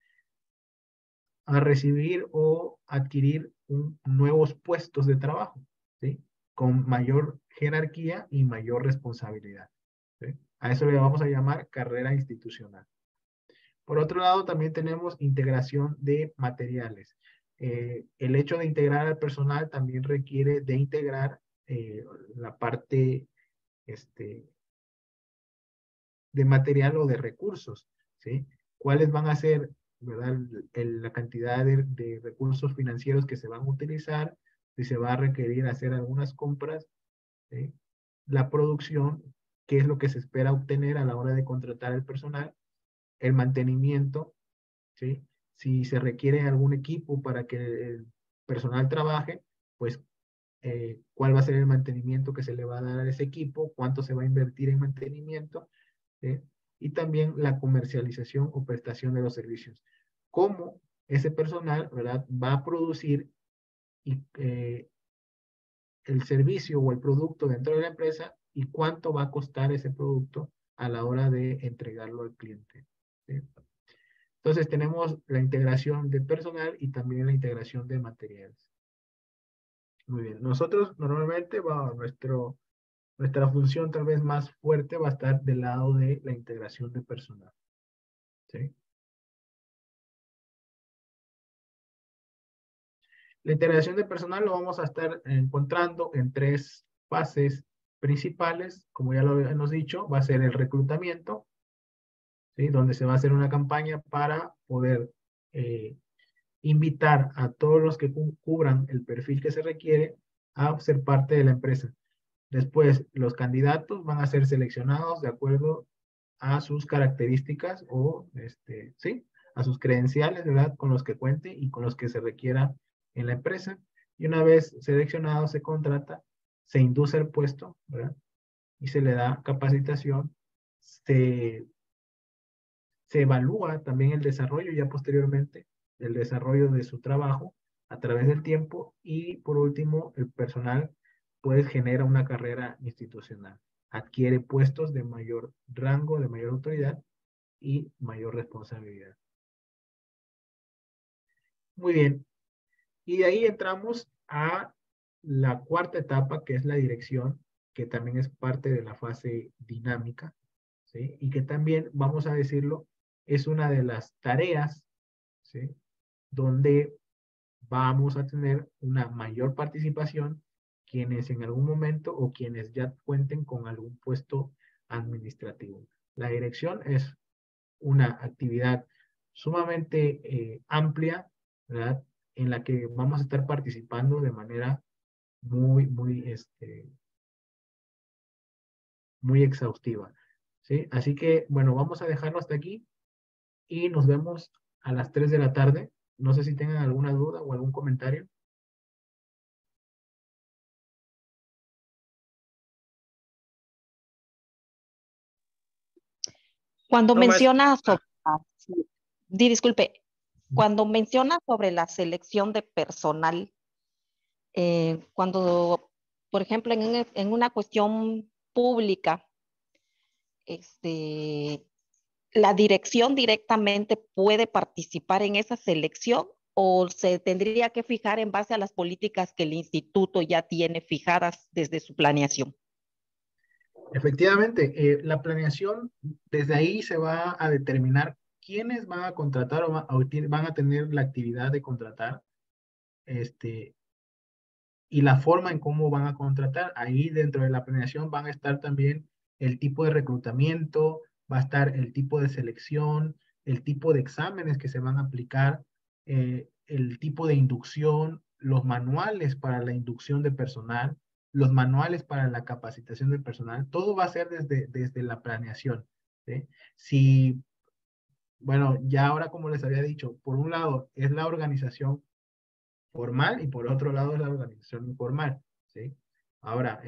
a recibir o adquirir nuevos puestos de trabajo, ¿sí? Con mayor jerarquía y mayor responsabilidad, ¿sí? A eso le vamos a llamar carrera institucional. Por otro lado, también tenemos integración de materiales. El hecho de integrar al personal también requiere de integrar la parte de material o de recursos, ¿sí? ¿Cuáles van a ser, verdad, la cantidad de recursos financieros que se van a utilizar? Si se va a requerir hacer algunas compras, ¿sí? La producción, qué es lo que se espera obtener a la hora de contratar el personal, el mantenimiento, ¿sí? Si se requiere algún equipo para que el personal trabaje, pues cuál va a ser el mantenimiento que se le va a dar a ese equipo, cuánto se va a invertir en mantenimiento, ¿sí? Y también la comercialización o prestación de los servicios. Cómo ese personal, ¿verdad?, va a producir el servicio o el producto dentro de la empresa y cuánto va a costar ese producto a la hora de entregarlo al cliente, ¿sí? Entonces tenemos la integración de personal y también la integración de materiales. Muy bien. Nosotros normalmente, nuestra función tal vez más fuerte va a estar del lado de la integración de personal, ¿sí? La integración de personal lo vamos a estar encontrando en tres fases principales, como ya lo hemos dicho, va a ser el reclutamiento, ¿sí? Donde se va a hacer una campaña para poder invitar a todos los que cubran el perfil que se requiere a ser parte de la empresa. Después, los candidatos van a ser seleccionados de acuerdo a sus características o, sí, a sus credenciales, ¿verdad? Con los que cuente y con los que se requiera en la empresa. Y una vez seleccionado, se contrata, se induce al puesto, ¿verdad? Y se le da capacitación, se, se evalúa también el desarrollo ya posteriormente, el desarrollo de su trabajo a través del tiempo y por último, el personal pues genera una carrera institucional, adquiere puestos de mayor rango, de mayor autoridad y mayor responsabilidad. Muy bien, y de ahí entramos a la cuarta etapa, que es la dirección, que también es parte de la fase dinámica, ¿sí? Y que también, vamos a decirlo, es una de las tareas, ¿sí? Donde vamos a tener una mayor participación quienes en algún momento o quienes ya cuenten con algún puesto administrativo. La dirección es una actividad sumamente amplia, ¿verdad? En la que vamos a estar participando de manera muy exhaustiva, ¿sí? Así que, bueno, vamos a dejarlo hasta aquí y nos vemos a las 3 de la tarde. No sé si tengan alguna duda o algún comentario. Cuando No, maestro. menciona sobre, sí, disculpe, cuando menciona sobre la selección de personal, cuando, por ejemplo, en una cuestión pública, este, ¿la dirección directamente puede participar en esa selección o se tendría que fijar en base a las políticas que el instituto ya tiene fijadas desde su planeación? Efectivamente, la planeación, desde ahí se va a determinar quiénes van a contratar o van a tener la actividad de contratar, este, y la forma en cómo van a contratar. Ahí dentro de la planeación van a estar también el tipo de reclutamiento, va a estar el tipo de selección, el tipo de exámenes que se van a aplicar, el tipo de inducción, los manuales para la inducción de personal, los manuales para la capacitación del personal. Todo va a ser desde la planeación, ¿sí? Si, bueno, ya ahora como les había dicho, por un lado es la organización formal y por otro lado es la organización informal, ¿sí? Ahora,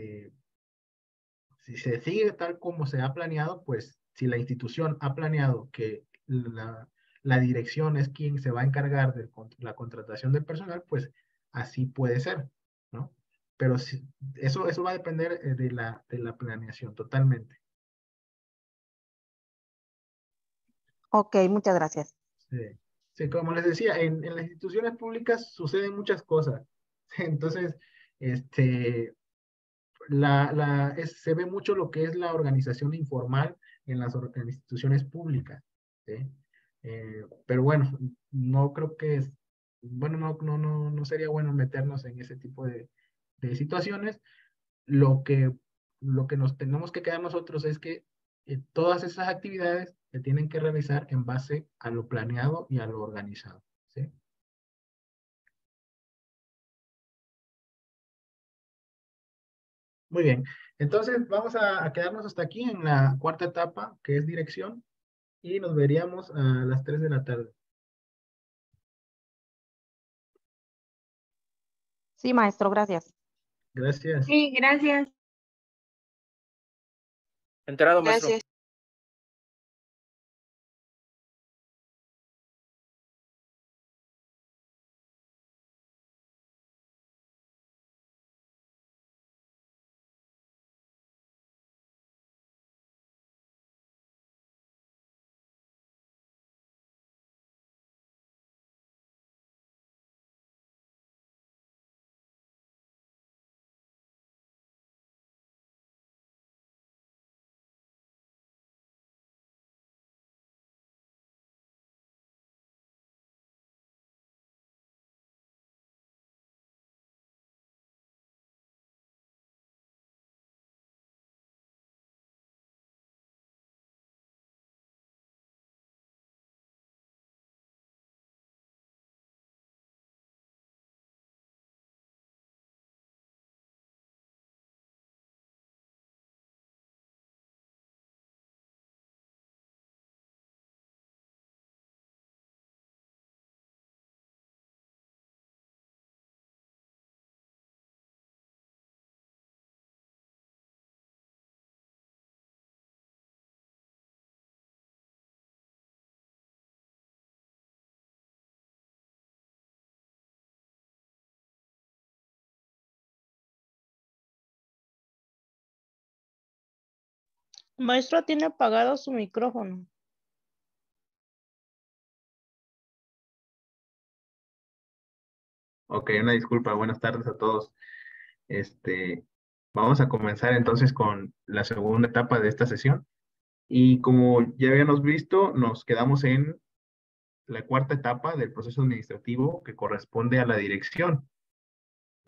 si se sigue tal como se ha planeado, pues si la institución ha planeado que la dirección es quien se va a encargar de la contratación del personal, pues así puede ser, ¿no? Pero eso va a depender de la planeación totalmente. Ok, muchas gracias. Sí. Sí, como les decía, en las instituciones públicas suceden muchas cosas. Entonces, este, se ve mucho lo que es la organización informal en instituciones públicas, ¿sí? Pero bueno, no creo que bueno, no sería bueno meternos en ese tipo de situaciones. Lo que, lo que nos tenemos que quedar nosotros es que todas esas actividades se tienen que realizar en base a lo planeado y a lo organizado, ¿sí? Muy bien. Entonces, vamos a quedarnos hasta aquí en la cuarta etapa, que es dirección, y nos veríamos a las 3 de la tarde. Sí, maestro, gracias. Gracias. Sí, gracias. Enterado, maestro. Gracias. Maestro, tiene apagado su micrófono. Ok, una disculpa. Buenas tardes a todos. Vamos a comenzar entonces con la segunda etapa de esta sesión. Y como ya habíamos visto, nos quedamos en la cuarta etapa del proceso administrativo que corresponde a la dirección. ¿Sí?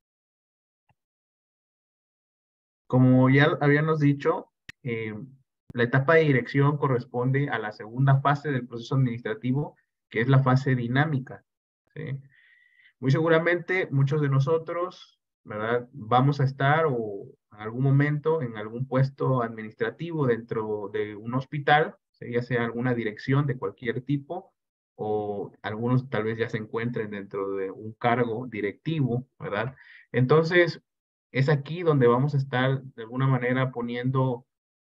Como ya habíamos dicho, la etapa de dirección corresponde a la segunda fase del proceso administrativo, que es la fase dinámica. ¿Sí? Muy seguramente muchos de nosotros, ¿verdad? Vamos a estar o en algún momento en algún puesto administrativo dentro de un hospital, ¿sí? Ya sea alguna dirección de cualquier tipo, o algunos tal vez ya se encuentren dentro de un cargo directivo, ¿verdad? Entonces, es aquí donde vamos a estar de alguna manera poniendo,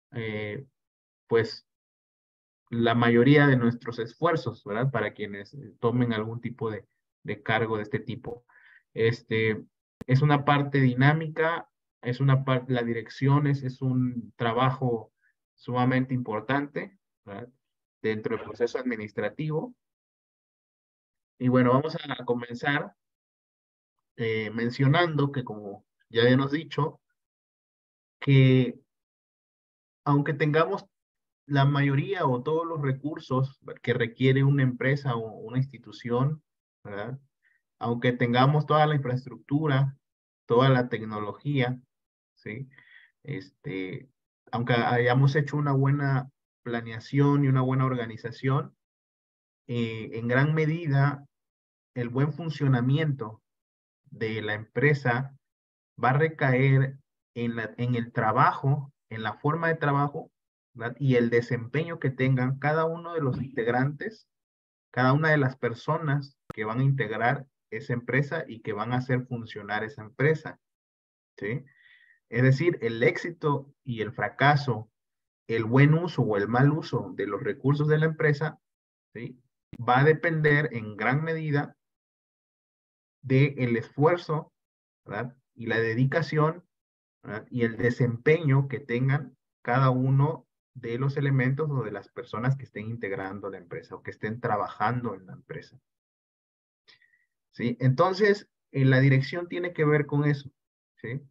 pues, la mayoría de nuestros esfuerzos, ¿verdad? Para quienes tomen algún tipo de cargo de este tipo. Es una parte dinámica, es una parte, la dirección es un trabajo sumamente importante, ¿verdad? Dentro del proceso administrativo. Y bueno, vamos a comenzar mencionando que, como ya habíamos dicho, que aunque tengamos la mayoría o todos los recursos que requiere una empresa o una institución, ¿verdad? Aunque tengamos toda la infraestructura, toda la tecnología, ¿sí? Este, aunque hayamos hecho una buena planeación y una buena organización, en gran medida el buen funcionamiento de la empresa va a recaer en el trabajo, en la forma de trabajo, ¿verdad? Y el desempeño que tengan cada uno de los integrantes, cada una de las personas que van a integrar esa empresa y que van a hacer funcionar esa empresa, ¿sí? Es decir, el éxito y el fracaso, el buen uso o el mal uso de los recursos de la empresa, ¿sí? Va a depender en gran medida del esfuerzo, ¿verdad? Y la dedicación, ¿verdad? Y el desempeño que tengan cada uno de los elementos o de las personas que estén integrando la empresa o que estén trabajando en la empresa. ¿Sí? Entonces, la dirección tiene que ver con eso. ¿Sí?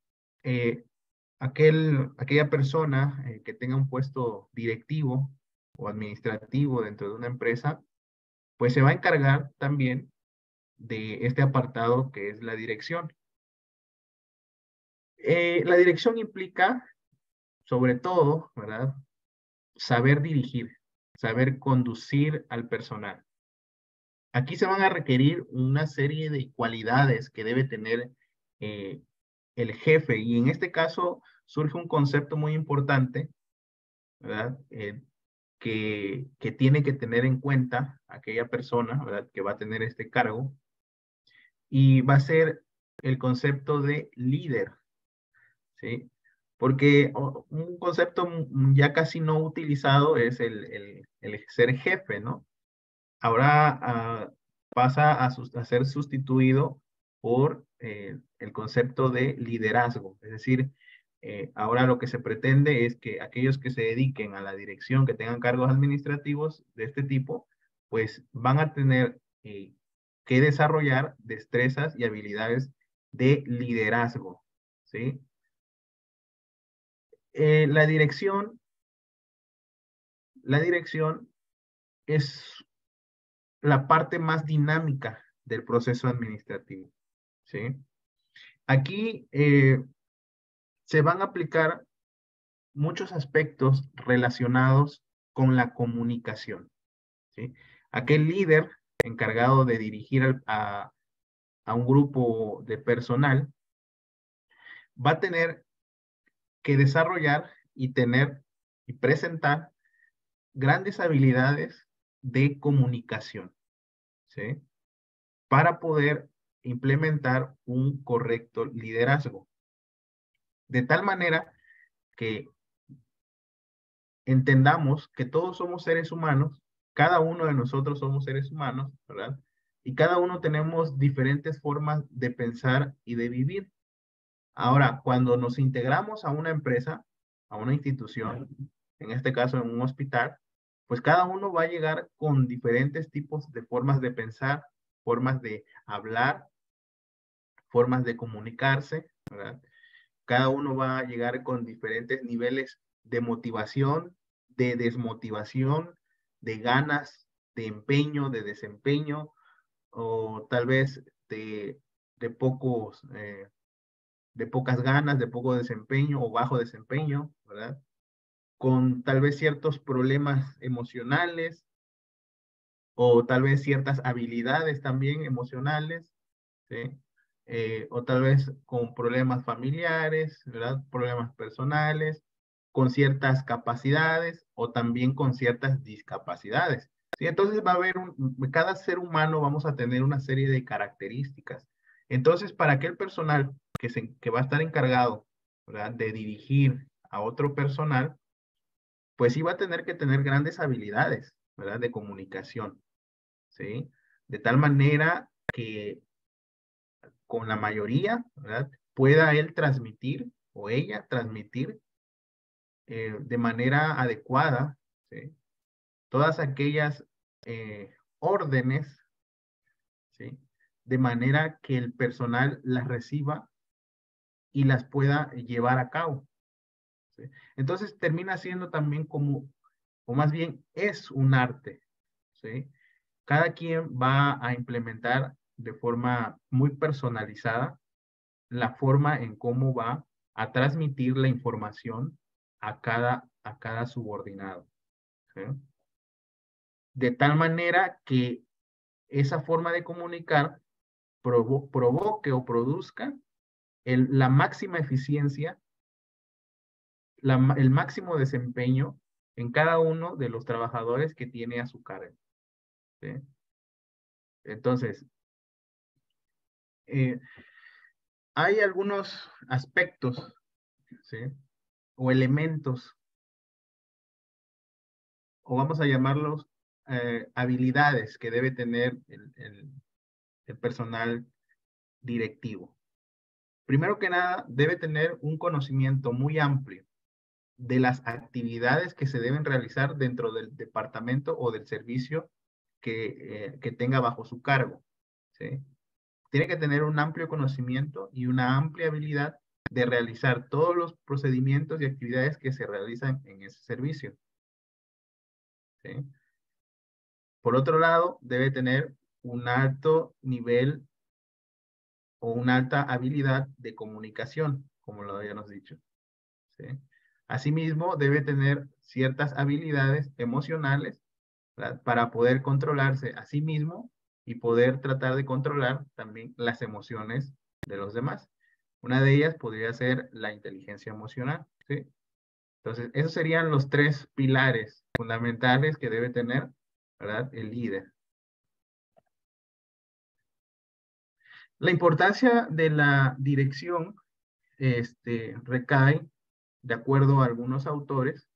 Aquella persona que tenga un puesto directivo o administrativo dentro de una empresa, pues se va a encargar también de este apartado que es la dirección. La dirección implica, sobre todo, ¿verdad? Saber dirigir, saber conducir al personal. Aquí se van a requerir una serie de cualidades que debe tener el jefe, y en este caso surge un concepto muy importante, ¿verdad? Que tiene que tener en cuenta aquella persona, ¿verdad? Que va a tener este cargo, y va a ser el concepto de líder, ¿sí? Porque un concepto ya casi no utilizado es el ser jefe, ¿no? Ahora pasa a ser sustituido por el concepto de liderazgo. Es decir, ahora lo que se pretende es que aquellos que se dediquen a la dirección, que tengan cargos administrativos de este tipo, pues van a tener que desarrollar destrezas y habilidades de liderazgo, ¿sí? La dirección es la parte más dinámica del proceso administrativo, ¿sí? Aquí se van a aplicar muchos aspectos relacionados con la comunicación, ¿sí? Aquel líder encargado de dirigir a un grupo de personal va a tener que desarrollar y tener y presentar grandes habilidades de comunicación, ¿sí? Para poder implementar un correcto liderazgo. De tal manera que entendamos que todos somos seres humanos, cada uno de nosotros somos seres humanos, ¿verdad? Y cada uno tenemos diferentes formas de pensar y de vivir. Ahora, cuando nos integramos a una empresa, a una institución, en este caso en un hospital, pues cada uno va a llegar con diferentes tipos de formas de pensar, formas de hablar, formas de comunicarse, ¿verdad? Cada uno va a llegar con diferentes niveles de motivación, de desmotivación, de ganas, de empeño, de desempeño, o tal vez de pocas ganas, de poco desempeño o bajo desempeño, ¿verdad? Con tal vez ciertos problemas emocionales o tal vez ciertas habilidades también emocionales, ¿sí? O tal vez con problemas familiares, ¿verdad? Problemas personales, con ciertas capacidades o también con ciertas discapacidades. ¿Sí? Entonces va a haber cada ser humano vamos a tener una serie de características. Entonces, para aquel personal que va a estar encargado, ¿verdad? De dirigir a otro personal, pues sí va a tener que tener grandes habilidades, ¿verdad? De comunicación, ¿sí? De tal manera que con la mayoría, ¿verdad? Pueda él transmitir o ella transmitir de manera adecuada, ¿sí? Todas aquellas órdenes, ¿sí? De manera que el personal las reciba y las pueda llevar a cabo, ¿sí? Entonces termina siendo también como, o más bien es un arte, ¿sí? Cada quien va a implementar de forma muy personalizada la forma en cómo va a transmitir la información a cada subordinado, ¿sí? De tal manera que esa forma de comunicar provoque o produzca la máxima eficiencia, el máximo desempeño en cada uno de los trabajadores que tiene a su cargo, ¿sí? Entonces, hay algunos aspectos, ¿sí? O elementos, o vamos a llamarlos habilidades que debe tener el personal directivo. Primero que nada, debe tener un conocimiento muy amplio de las actividades que se deben realizar dentro del departamento o del servicio que tenga bajo su cargo, ¿sí? Tiene que tener un amplio conocimiento y una amplia habilidad de realizar todos los procedimientos y actividades que se realizan en ese servicio, ¿sí? Por otro lado, debe tener un alto nivel o una alta habilidad de comunicación, como lo habíamos dicho, ¿sí? Asimismo, debe tener ciertas habilidades emocionales, ¿verdad? Para poder controlarse a sí mismo y poder tratar de controlar también las emociones de los demás. Una de ellas podría ser la inteligencia emocional, ¿sí? Entonces, esos serían los tres pilares fundamentales que debe tener, ¿verdad? El líder. La importancia de la dirección recae, de acuerdo a algunos autores,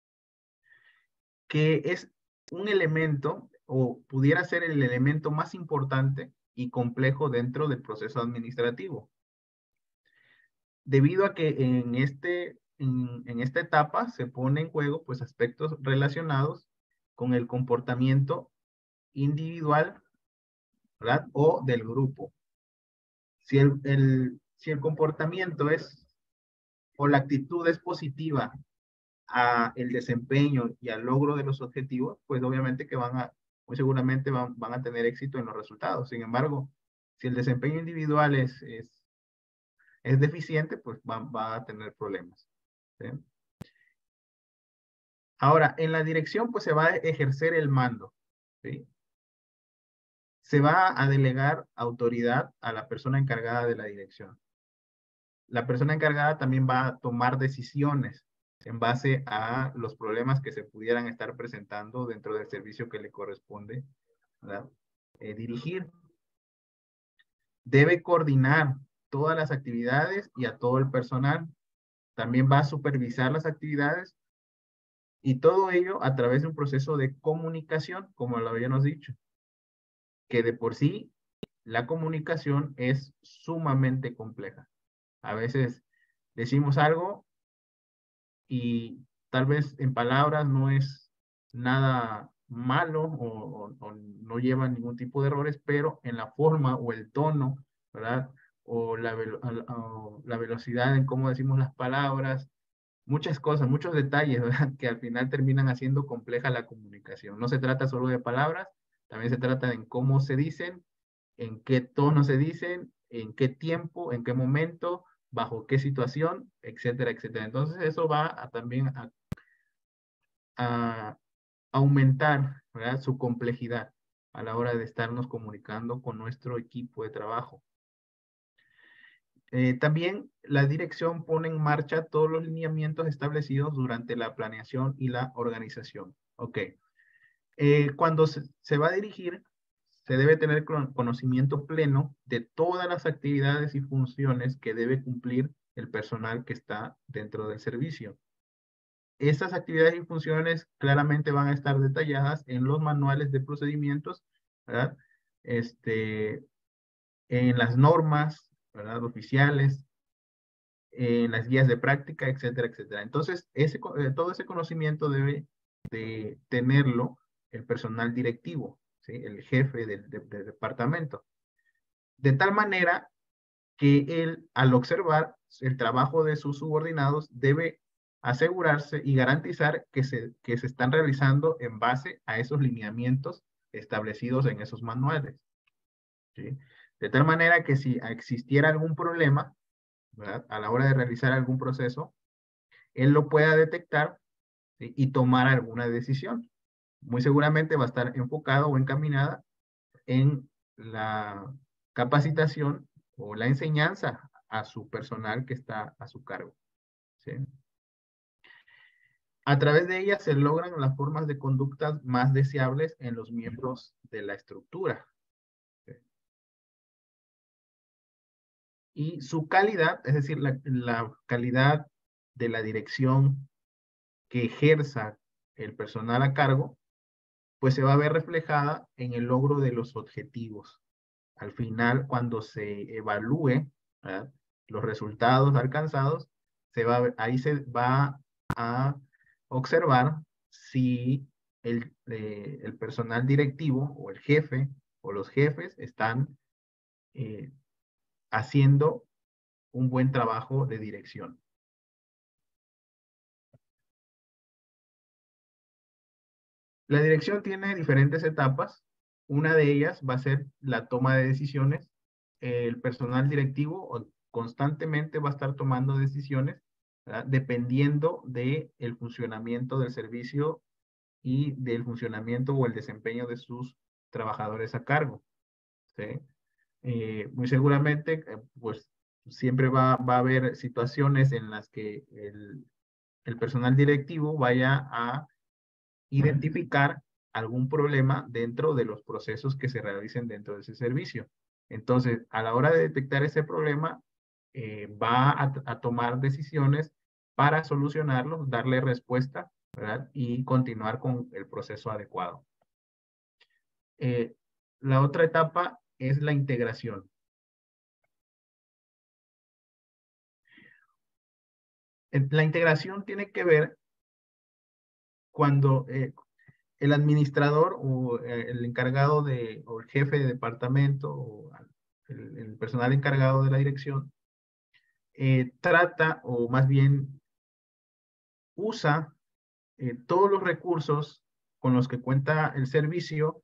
que es un elemento o pudiera ser el elemento más importante y complejo dentro del proceso administrativo. Debido a que en esta etapa se pone en juego pues aspectos relacionados con el comportamiento individual, ¿verdad? O del grupo. Si el comportamiento o la actitud es positiva a el desempeño y al logro de los objetivos, pues obviamente que muy seguramente van a tener éxito en los resultados. Sin embargo, si el desempeño individual es deficiente, pues va a tener problemas, ¿sí? Ahora, en la dirección, pues se va a ejercer el mando, ¿sí? Se va a delegar autoridad a la persona encargada de la dirección. La persona encargada también va a tomar decisiones en base a los problemas que se pudieran estar presentando dentro del servicio que le corresponde, ¿verdad? Dirigir. Debe coordinar todas las actividades y a todo el personal. También va a supervisar las actividades y todo ello a través de un proceso de comunicación, como lo habíamos dicho, que de por sí la comunicación es sumamente compleja. A veces decimos algo y tal vez en palabras no es nada malo o no lleva ningún tipo de errores, pero en la forma o el tono, ¿verdad? O la velocidad en cómo decimos las palabras, muchas cosas, muchos detalles, ¿verdad? Que al final terminan haciendo compleja la comunicación. No se trata solo de palabras, también se trata de en cómo se dicen, en qué tono se dicen, en qué tiempo, en qué momento, bajo qué situación, etcétera, etcétera. Entonces eso va también a aumentar, ¿verdad? Su complejidad a la hora de estarnos comunicando con nuestro equipo de trabajo. También la dirección pone en marcha todos los lineamientos establecidos durante la planeación y la organización. Ok. Cuando se va a dirigir, se debe tener conocimiento pleno de todas las actividades y funciones que debe cumplir el personal que está dentro del servicio. Estas actividades y funciones claramente van a estar detalladas en los manuales de procedimientos, ¿verdad? En las normas, ¿verdad? Oficiales, en las guías de práctica, etcétera, etcétera. Entonces, todo ese conocimiento debe de tenerlo el personal directivo, ¿sí? El jefe del departamento. De tal manera que él, al observar el trabajo de sus subordinados, debe asegurarse y garantizar que se están realizando en base a esos lineamientos establecidos en esos manuales, ¿sí? De tal manera que si existiera algún problema, ¿verdad? A la hora de realizar algún proceso, él lo pueda detectar, ¿sí? Y tomar alguna decisión. Muy seguramente va a estar enfocado o encaminada en la capacitación o la enseñanza a su personal que está a su cargo, ¿sí? A través de ella se logran las formas de conductas más deseables en los miembros de la estructura, ¿sí? Y su calidad, es decir, la calidad de la dirección que ejerza el personal a cargo, pues se va a ver reflejada en el logro de los objetivos. Al final, cuando se evalúe, ¿verdad?, los resultados alcanzados, ahí se va a observar si el personal directivo o el jefe o los jefes están haciendo un buen trabajo de dirección. La dirección tiene diferentes etapas. Una de ellas va a ser la toma de decisiones. El personal directivo constantemente va a estar tomando decisiones, ¿verdad?, dependiendo del funcionamiento del servicio y del funcionamiento o el desempeño de sus trabajadores a cargo, ¿sí? Muy seguramente, pues siempre va a haber situaciones en las que el personal directivo vaya a identificar algún problema dentro de los procesos que se realicen dentro de ese servicio. Entonces, a la hora de detectar ese problema, va a tomar decisiones para solucionarlo, darle respuesta, ¿verdad?, y continuar con el proceso adecuado. La otra etapa es la integración. La integración tiene que ver cuando el administrador o el encargado o el jefe de departamento o el personal encargado de la dirección trata o más bien usa todos los recursos con los que cuenta el servicio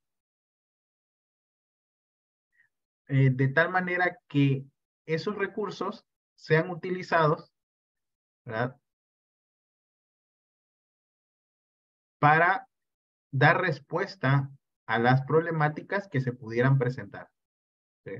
de tal manera que esos recursos sean utilizados, ¿verdad?, para dar respuesta a las problemáticas que se pudieran presentar, ¿sí?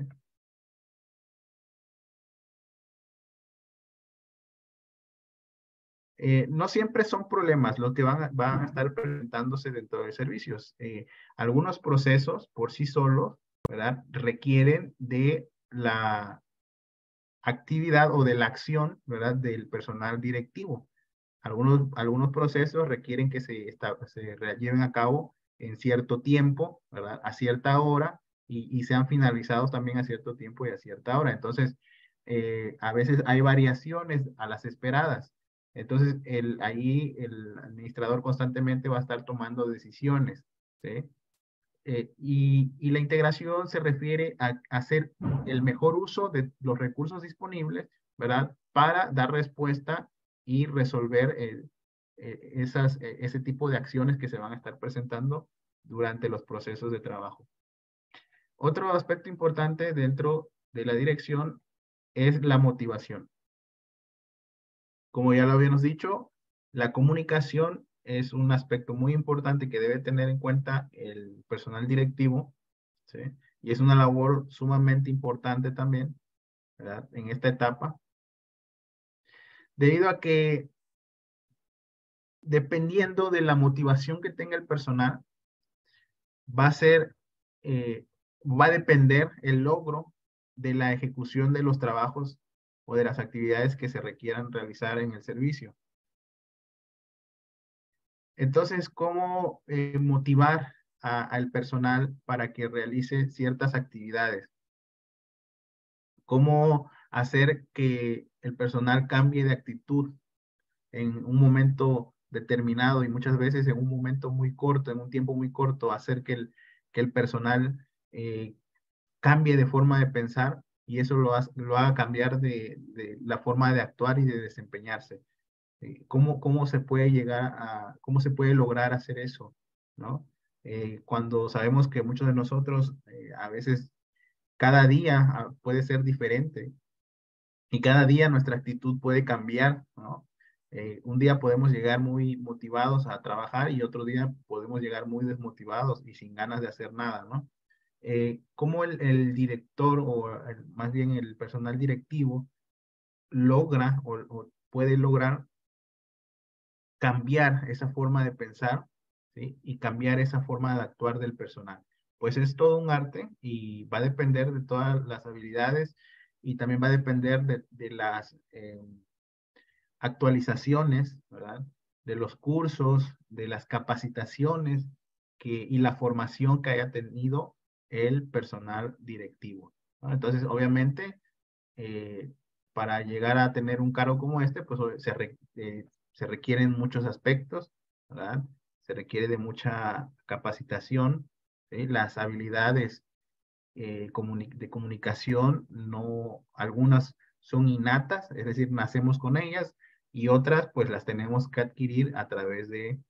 No siempre son problemas los que van a estar presentándose dentro de servicios. Algunos procesos por sí solos, ¿verdad?, requieren de la actividad o de la acción, ¿verdad?, del personal directivo. Algunos procesos requieren que se lleven a cabo en cierto tiempo, ¿verdad?, a cierta hora y sean finalizados también a cierto tiempo y a cierta hora. Entonces, a veces hay variaciones a las esperadas. Entonces, ahí el administrador constantemente va a estar tomando decisiones, ¿sí? Y la integración se refiere a hacer el mejor uso de los recursos disponibles, ¿verdad? Para dar respuesta y resolver ese tipo de acciones que se van a estar presentando durante los procesos de trabajo. Otro aspecto importante dentro de la dirección es la motivación. Como ya lo habíamos dicho, la comunicación es un aspecto muy importante que debe tener en cuenta el personal directivo, ¿sí? Y es una labor sumamente importante también, ¿verdad? En esta etapa, debido a que dependiendo de la motivación que tenga el personal, va a ser, va a depender el logro de la ejecución de los trabajos o de las actividades que se requieran realizar en el servicio. Entonces, ¿cómo motivar al personal para que realice ciertas actividades? ¿Cómo hacer que el personal cambie de actitud en un momento determinado y muchas veces en un momento muy corto, en un tiempo muy corto, hacer que el personal cambie de forma de pensar y eso lo haga cambiar de la forma de actuar y de desempeñarse? ¿Cómo se puede cómo se puede lograr hacer eso, ¿no? Cuando sabemos que muchos de nosotros a veces cada día puede ser diferente y cada día nuestra actitud puede cambiar, ¿no? Un día podemos llegar muy motivados a trabajar y otro día podemos llegar muy desmotivados y sin ganas de hacer nada, ¿no? ¿Cómo el director o más bien el personal directivo logra o puede lograr cambiar esa forma de pensar, ¿sí? Y cambiar esa forma de actuar del personal? Pues es todo un arte y va a depender de todas las habilidades y también va a depender de las actualizaciones, ¿verdad? De los cursos, de las capacitaciones y la formación que haya tenido el personal directivo, ¿no? Entonces, obviamente, para llegar a tener un cargo como este, pues se requieren muchos aspectos, ¿verdad? Se requiere de mucha capacitación, ¿sí? Las habilidades de comunicación, no, algunas son innatas, es decir, nacemos con ellas, y otras pues las tenemos que adquirir a través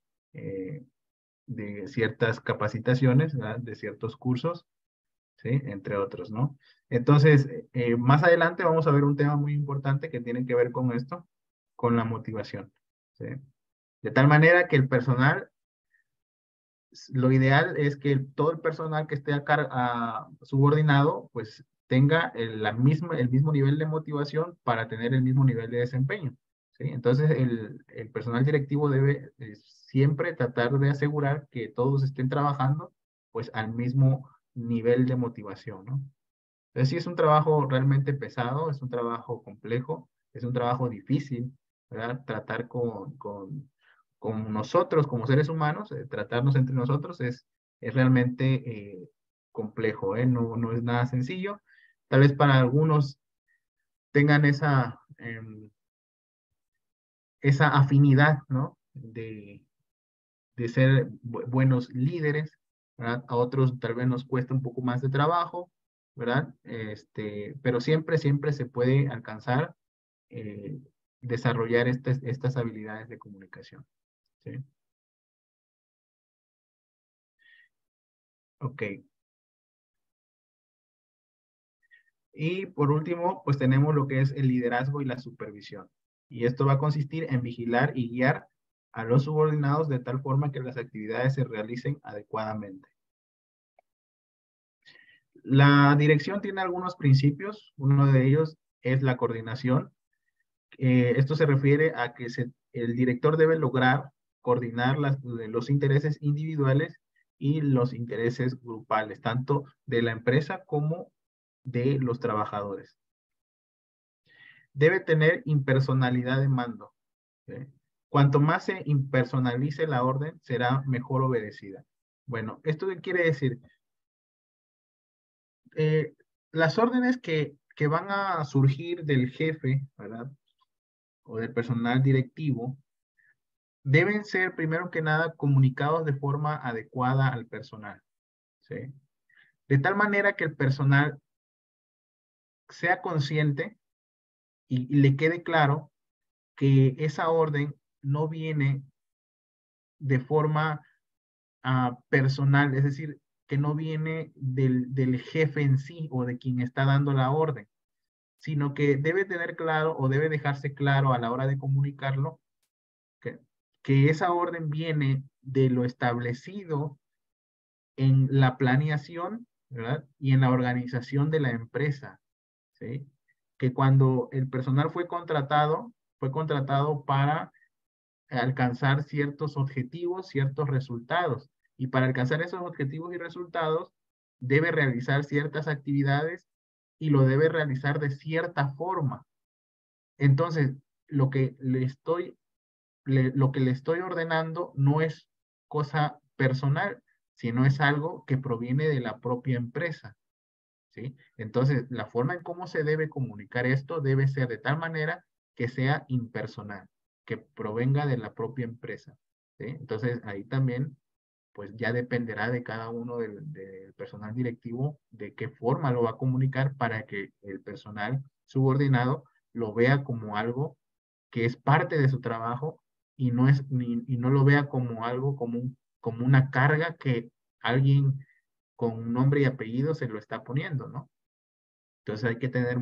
de ciertas capacitaciones, ¿verdad? De ciertos cursos, ¿sí? Entre otros, ¿no? Entonces, más adelante vamos a ver un tema muy importante que tiene que ver con esto, con la motivación, ¿sí? De tal manera que el personal, lo ideal es que todo el personal que esté subordinado, pues tenga el mismo nivel de motivación para tener el mismo nivel de desempeño, ¿sí? Entonces, el personal directivo debe siempre tratar de asegurar que todos estén trabajando, pues, al mismo nivel de motivación, ¿no? Entonces, sí es un trabajo realmente pesado, es un trabajo complejo, es un trabajo difícil, ¿verdad? Tratar con nosotros como seres humanos, tratarnos entre nosotros es realmente complejo, ¿eh? No es nada sencillo. Tal vez para algunos tengan esa afinidad, ¿no? De ser buenos líderes, ¿verdad? A otros tal vez nos cuesta un poco más de trabajo, ¿verdad? Pero siempre se puede alcanzar, desarrollar estas habilidades de comunicación, ¿sí? Ok. Y por último, pues tenemos lo que es el liderazgo y la supervisión. Y esto va a consistir en vigilar y guiar a los subordinados de tal forma que las actividades se realicen adecuadamente. La dirección tiene algunos principios. Uno de ellos es la coordinación. Esto se refiere a que el director debe lograr coordinar los intereses individuales y los intereses grupales, tanto de la empresa como de los trabajadores. Debe tener impersonalidad de mando, ¿sí? Cuanto más se impersonalice la orden, será mejor obedecida. Bueno, ¿esto qué quiere decir? Las órdenes que van a surgir del jefe, ¿verdad? o del personal directivo deben ser, primero que nada, comunicados de forma adecuada al personal, ¿sí? De tal manera que el personal sea consciente y le quede claro que esa orden no viene de forma personal, es decir, que no viene del jefe en sí o de quien está dando la orden, sino que debe tener claro o debe dejarse claro a la hora de comunicarlo que, que esa orden viene de lo establecido en la planeación, ¿verdad? Y en la organización de la empresa, ¿sí? Que cuando el personal fue contratado para alcanzar ciertos objetivos, ciertos resultados. Y para alcanzar esos objetivos y resultados, debe realizar ciertas actividades y lo debe realizar de cierta forma. Entonces, lo que le estoy ordenando no es cosa personal, sino es algo que proviene de la propia empresa, ¿sí? Entonces, la forma en cómo se debe comunicar esto debe ser de tal manera que sea impersonal, que provenga de la propia empresa, ¿sí? Entonces, ahí también, pues ya dependerá de cada uno del personal directivo de qué forma lo va a comunicar para que el personal subordinado lo vea como algo que es parte de su trabajo y no lo vea como algo, como una carga que alguien con nombre y apellido se lo está poniendo, ¿no? Entonces hay que tener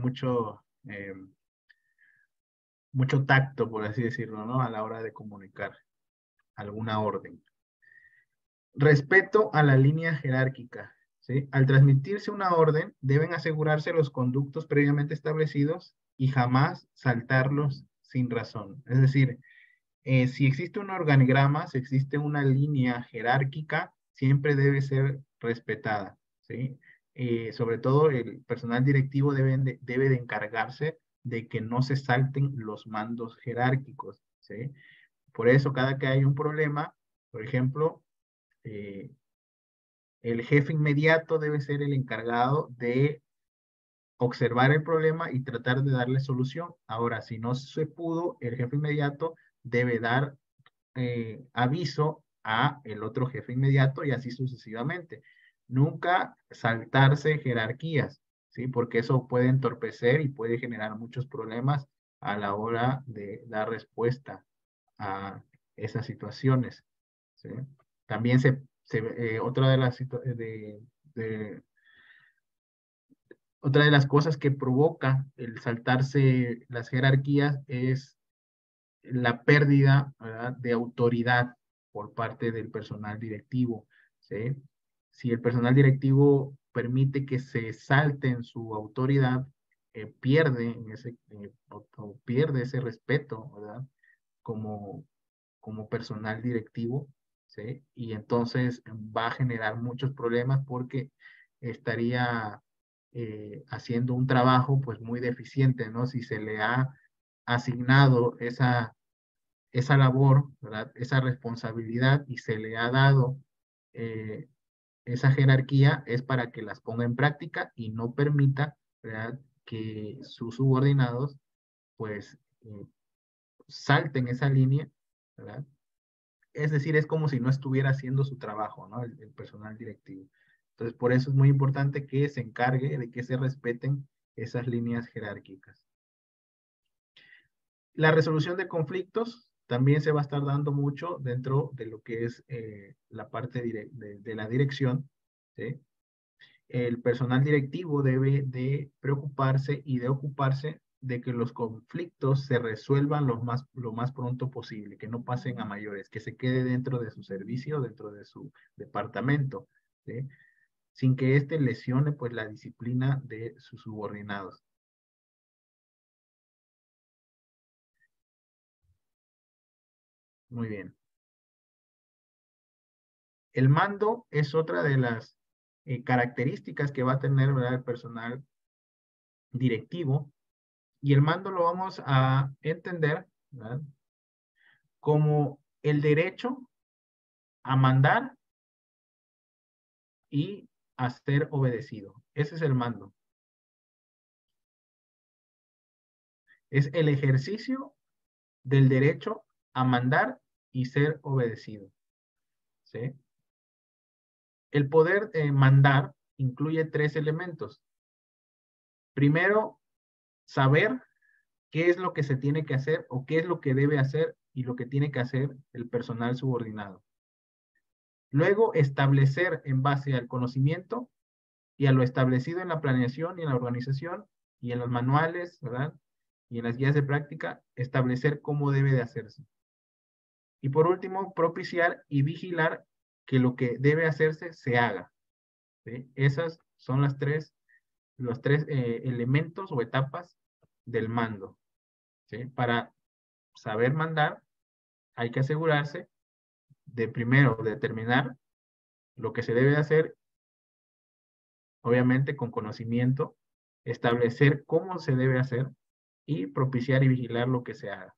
mucho tacto, por así decirlo, ¿no? A la hora de comunicar alguna orden. Respeto a la línea jerárquica, ¿sí? Al transmitirse una orden, deben asegurarse los conductos previamente establecidos y jamás saltarlos sin razón. Es decir, si existe un organigrama, si existe una línea jerárquica, siempre debe ser respetada, ¿sí? Sobre todo el personal directivo debe de encargarse de que no se salten los mandos jerárquicos, ¿sí? Por eso, cada que hay un problema, por ejemplo, eh, el jefe inmediato debe ser el encargado de observar el problema y tratar de darle solución. Ahora, si no se pudo, el jefe inmediato debe dar aviso a el otro jefe inmediato y así sucesivamente. Nunca saltarse jerarquías, ¿sí? Porque eso puede entorpecer y puede generar muchos problemas a la hora de dar respuesta a esas situaciones, ¿sí? También otra de otra de las cosas que provoca el saltarse las jerarquías es la pérdida, ¿verdad?, de autoridad por parte del personal directivo, ¿sí? Si el personal directivo permite que se salte en su autoridad, o pierde ese respeto, ¿verdad? Como, como personal directivo, ¿sí? Y entonces va a generar muchos problemas porque estaría haciendo un trabajo pues muy deficiente, ¿no? Si se le ha asignado esa labor, ¿verdad? Esa responsabilidad y se le ha dado eh, esa jerarquía es para que las ponga en práctica y no permita, ¿verdad?, que sus subordinados pues salten esa línea, ¿verdad? Es decir, es como si no estuviera haciendo su trabajo, ¿no? El personal directivo. Entonces, por eso es muy importante que se encargue de que se respeten esas líneas jerárquicas. La resolución de conflictos también se va a estar dando mucho dentro de lo que es la parte de la dirección, ¿sí? El personal directivo debe de preocuparse y de ocuparse de que los conflictos se resuelvan lo más pronto posible, que no pasen a mayores, que se quede dentro de su servicio, dentro de su departamento, ¿sí? Sin que éste lesione pues la disciplina de sus subordinados. Muy bien. El mando es otra de las características que va a tener, ¿verdad?, el personal directivo. Y el mando lo vamos a entender, ¿verdad?, como el derecho a mandar y a ser obedecido. Ese es el mando. Es el ejercicio del derecho a mandar y ser obedecido. ¿Sí? El poder mandar incluye 3 elementos. Primero, saber qué es lo que se tiene que hacer o qué es lo que debe hacer y lo que tiene que hacer el personal subordinado. Luego, establecer en base al conocimiento y a lo establecido en la planeación y en la organización y en los manuales, ¿verdad? Y en las guías de práctica, establecer cómo debe de hacerse. Y por último, propiciar y vigilar que lo que debe hacerse se haga. ¿Sí? Esas son los tres elementos o etapas del mando. ¿Sí? Para saber mandar, hay que asegurarse de primero determinar lo que se debe hacer, obviamente con conocimiento, establecer cómo se debe hacer y propiciar y vigilar lo que se haga.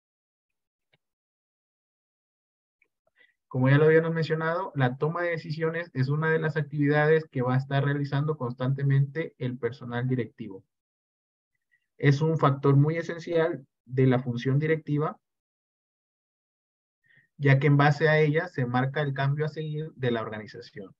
Como ya lo habíamos mencionado, la toma de decisiones es una de las actividades que va a estar realizando constantemente el personal directivo. Es un factor muy esencial de la función directiva, ya que en base a ella se marca el cambio a seguir de la organización.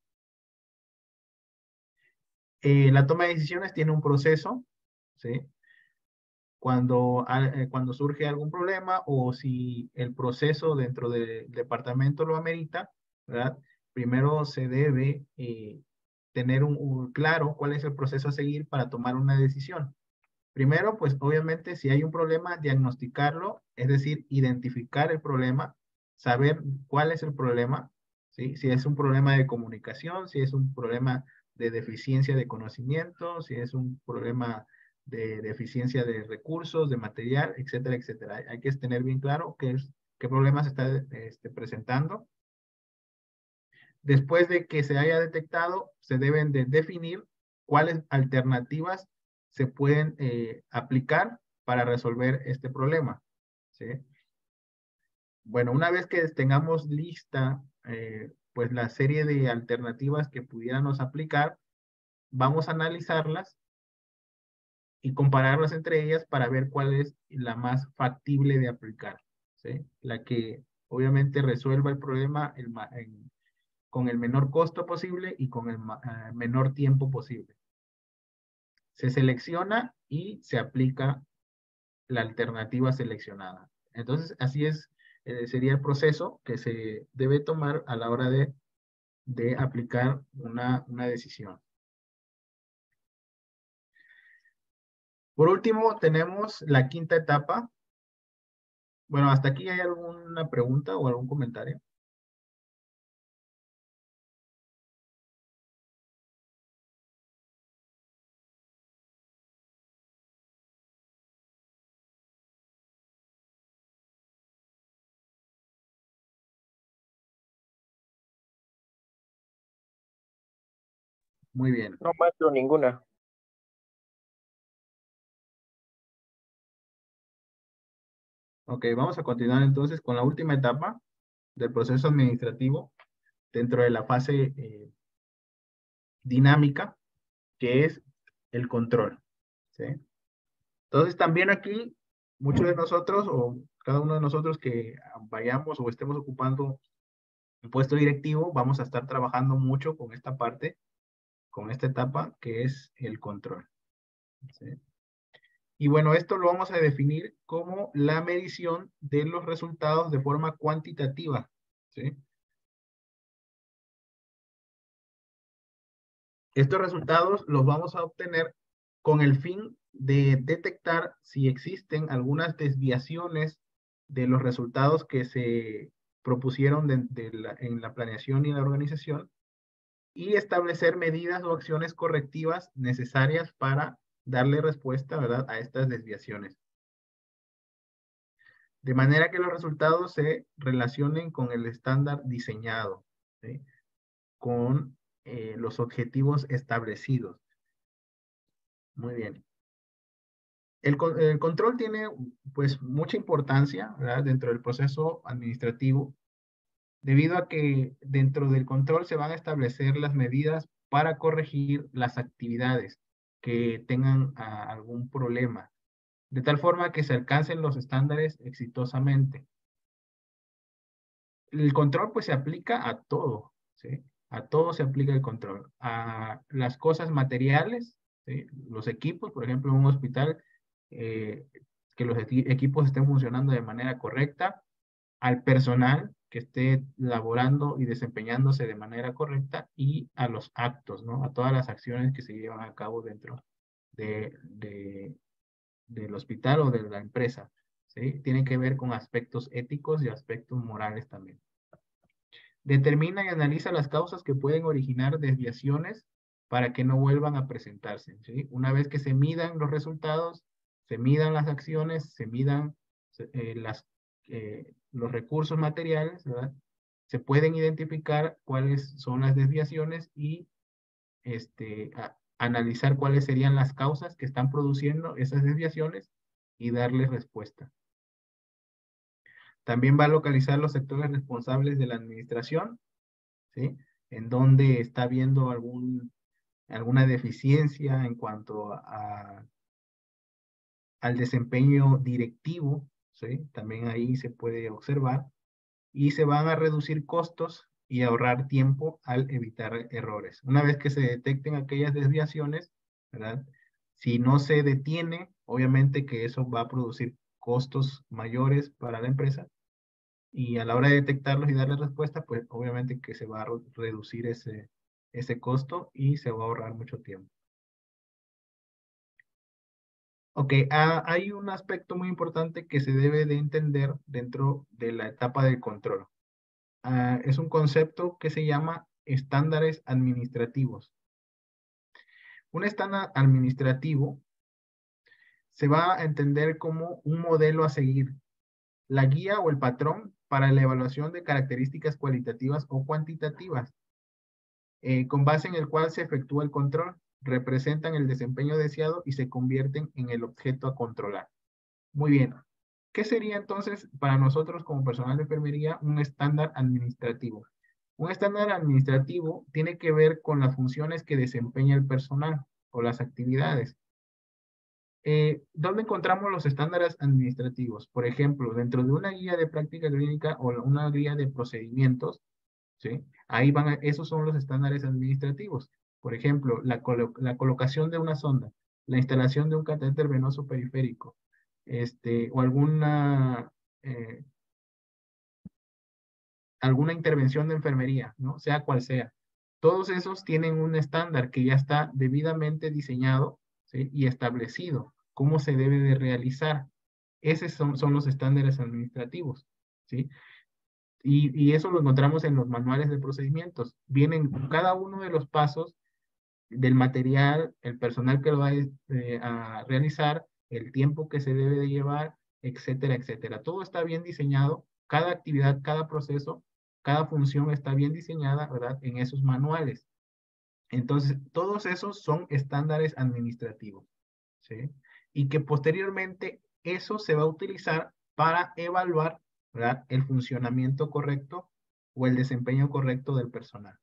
La toma de decisiones tiene un proceso, ¿sí? Cuando surge algún problema o si el proceso dentro del departamento lo amerita, ¿verdad? Primero se debe tener claro cuál es el proceso a seguir para tomar una decisión. Primero, pues obviamente si hay un problema, diagnosticarlo, es decir, identificar el problema, saber cuál es el problema, ¿sí? Si es un problema de comunicación, si es un problema de deficiencia de conocimiento, si es un problema de deficiencia de recursos, de material, etcétera, etcétera. Hay que tener bien claro qué problema se está presentando. Después de que se haya detectado, se deben de definir cuáles alternativas se pueden aplicar para resolver este problema. ¿Sí? Bueno, una vez que tengamos lista pues la serie de alternativas que pudiéramos aplicar, vamos a analizarlas y compararlas entre ellas para ver cuál es la más factible de aplicar. ¿Sí? La que obviamente resuelva el problema con el menor costo posible y con el menor tiempo posible. Se selecciona y se aplica la alternativa seleccionada. Entonces, así sería el proceso que se debe tomar a la hora de aplicar una decisión. Por último, tenemos la quinta etapa. Bueno, ¿hasta aquí hay alguna pregunta o algún comentario? Muy bien. No, maestro, ninguna. Ok, vamos a continuar entonces con la última etapa del proceso administrativo dentro de la fase dinámica, que es el control. ¿Sí? Entonces también aquí, muchos de nosotros o cada uno de nosotros que vayamos o estemos ocupando un puesto directivo, vamos a estar trabajando mucho con esta parte, con esta etapa que es el control. ¿Sí? Y bueno, esto lo vamos a definir como la medición de los resultados de forma cuantitativa. ¿Sí? Estos resultados los vamos a obtener con el fin de detectar si existen algunas desviaciones de los resultados que se propusieron en la planeación y la organización y establecer medidas o acciones correctivas necesarias para darle respuesta, ¿verdad?, a estas desviaciones. De manera que los resultados se relacionen con el estándar diseñado, ¿sí? Con los objetivos establecidos. Muy bien. El control tiene pues mucha importancia, ¿verdad?, dentro del proceso administrativo, debido a que dentro del control se van a establecer las medidas para corregir las actividades que tengan algún problema. de tal forma que se alcancen los estándares exitosamente. El control pues se aplica a todo, ¿sí? A todo se aplica el control. A las cosas materiales, ¿sí? Los equipos, por ejemplo, en un hospital, que los equipos estén funcionando de manera correcta, al personal que esté laborando y desempeñándose de manera correcta, y a los actos, ¿no? A todas las acciones que se llevan a cabo dentro del hospital o de la empresa, ¿sí? Tienen que ver con aspectos éticos y aspectos morales también. Determina y analiza las causas que pueden originar desviaciones para que no vuelvan a presentarse, ¿sí? Una vez que se midan los resultados, se midan las acciones, se midan los recursos materiales, ¿verdad? Se pueden identificar cuáles son las desviaciones y analizar cuáles serían las causas que están produciendo esas desviaciones y darles respuesta. También va a localizar los sectores responsables de la administración, ¿sí? En donde está habiendo alguna deficiencia en cuanto al desempeño directivo, ¿sí? También ahí se puede observar, y se van a reducir costos y ahorrar tiempo al evitar errores. Una vez que se detecten aquellas desviaciones, ¿verdad? Si no se detiene, obviamente que eso va a producir costos mayores para la empresa, y a la hora de detectarlos y darles respuesta, pues obviamente que se va a reducir ese costo y se va a ahorrar mucho tiempo. Ok, hay un aspecto muy importante que se debe de entender dentro de la etapa del control. Es un concepto que se llama estándares administrativos. Un estándar administrativo se va a entender como un modelo a seguir, la guía o el patrón para la evaluación de características cualitativas o cuantitativas, con base en el cual se efectúa el control, representan el desempeño deseado y se convierten en el objeto a controlar. Muy bien. ¿Qué sería entonces para nosotros como personal de enfermería un estándar administrativo? Un estándar administrativo tiene que ver con las funciones que desempeña el personal o las actividades. ¿Dónde encontramos los estándares administrativos? Por ejemplo, dentro de una guía de práctica clínica o una guía de procedimientos, ¿sí? Ahí esos son los estándares administrativos. Por ejemplo, la colocación de una sonda, la instalación de un catéter venoso periférico, o alguna intervención de enfermería, ¿no? Sea cual sea. Todos esos tienen un estándar que ya está debidamente diseñado, ¿sí? Y establecido cómo se debe de realizar. Esos son los estándares administrativos, ¿sí? Y eso lo encontramos en los manuales de procedimientos. Vienen cada uno de los pasos del material, el personal que lo va a realizar, el tiempo que se debe de llevar, etcétera, etcétera. Todo está bien diseñado, cada actividad, cada proceso, cada función está bien diseñada, ¿verdad? En esos manuales. Entonces, todos esos son estándares administrativos, ¿sí? Y que posteriormente eso se va a utilizar para evaluar, ¿verdad? El funcionamiento correcto o el desempeño correcto del personal.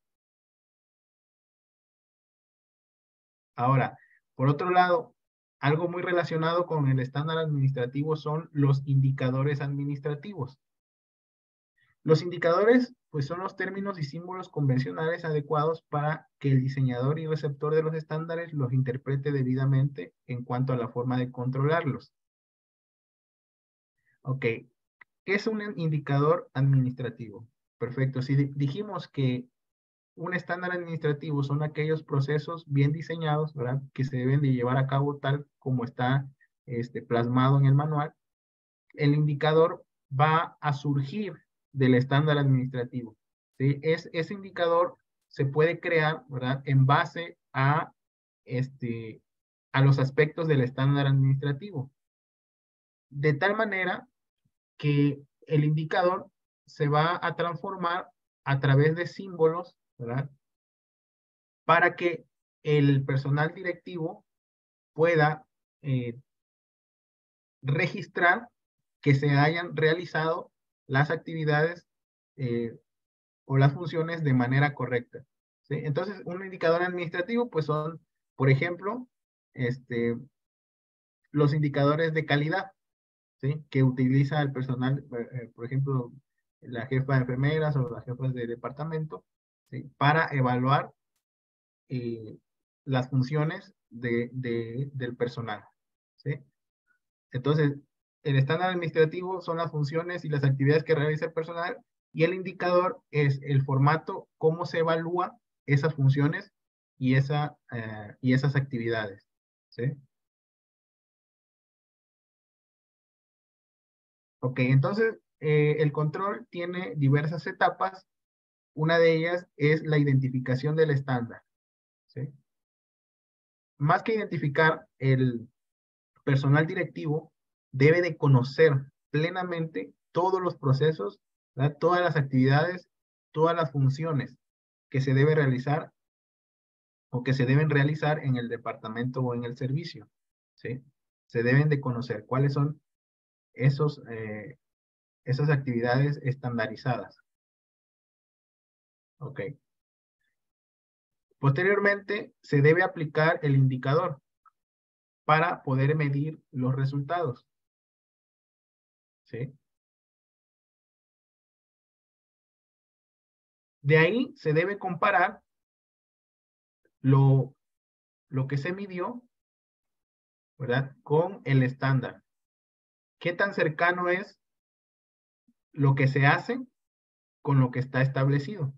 Ahora, por otro lado, algo muy relacionado con el estándar administrativo son los indicadores administrativos. Los indicadores, pues, son los términos y símbolos convencionales adecuados para que el diseñador y receptor de los estándares los interprete debidamente en cuanto a la forma de controlarlos. Ok, ¿qué es un indicador administrativo? Perfecto, si dijimos que un estándar administrativo son aquellos procesos bien diseñados, ¿verdad? Que se deben de llevar a cabo tal como está plasmado en el manual. El indicador va a surgir del estándar administrativo, ¿sí? Ese indicador se puede crear, ¿verdad? En base a los aspectos del estándar administrativo. De tal manera que el indicador se va a transformar a través de símbolos, ¿verdad? Para que el personal directivo pueda registrar que se hayan realizado las actividades o las funciones de manera correcta, ¿sí? Entonces, un indicador administrativo, pues son, por ejemplo, los indicadores de calidad, ¿sí? Que utiliza el personal, por ejemplo, la jefa de enfermeras o las jefas de departamento, ¿sí? Para evaluar las funciones del personal, ¿sí? Entonces, el estándar administrativo son las funciones y las actividades que realiza el personal, y el indicador es el formato, cómo se evalúa esas funciones y esas actividades, ¿sí? Ok, entonces el control tiene diversas etapas. Una de ellas es la identificación del estándar, ¿sí? Más que identificar, el personal directivo debe de conocer plenamente todos los procesos, ¿verdad? Todas las actividades, todas las funciones que se debe realizar o que se deben realizar en el departamento o en el servicio, ¿sí? Se deben de conocer cuáles son esas actividades estandarizadas. Ok. Posteriormente, se debe aplicar el indicador para poder medir los resultados, ¿sí? De ahí se debe comparar lo que se midió, ¿verdad? Con el estándar. ¿Qué tan cercano es lo que se hace con lo que está establecido?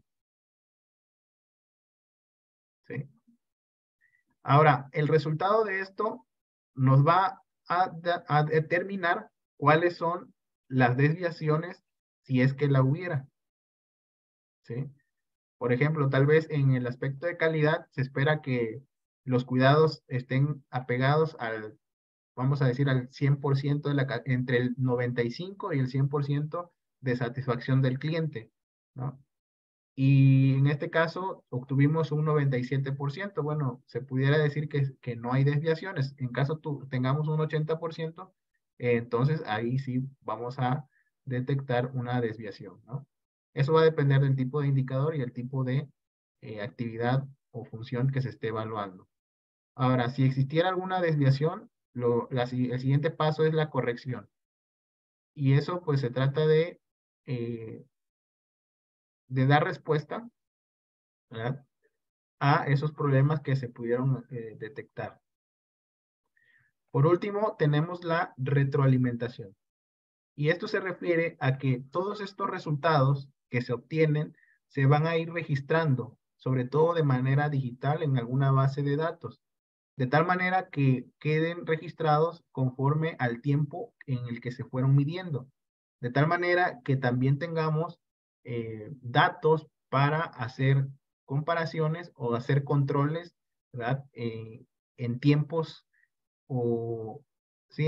¿Sí? Ahora, el resultado de esto nos va a determinar cuáles son las desviaciones, si es que la hubiera, ¿sí? Por ejemplo, tal vez en el aspecto de calidad se espera que los cuidados estén apegados al, vamos a decir, al 100% entre el 95 y el 100% de satisfacción del cliente, ¿no? Y en este caso obtuvimos un 97%. Bueno, se pudiera decir que no hay desviaciones. En caso tengamos un 80%, entonces ahí sí vamos a detectar una desviación, ¿no? Eso va a depender del tipo de indicador y el tipo de actividad o función que se esté evaluando. Ahora, si existiera alguna desviación, el siguiente paso es la corrección. Y eso pues se trata eh, de dar respuesta, ¿verdad?, a esos problemas que se pudieron detectar. Por último, tenemos la retroalimentación. Y esto se refiere a que todos estos resultados que se obtienen se van a ir registrando, sobre todo de manera digital en alguna base de datos, de tal manera que queden registrados conforme al tiempo en el que se fueron midiendo, de tal manera que también tengamos datos para hacer comparaciones o hacer controles, ¿verdad? En tiempos o, sí,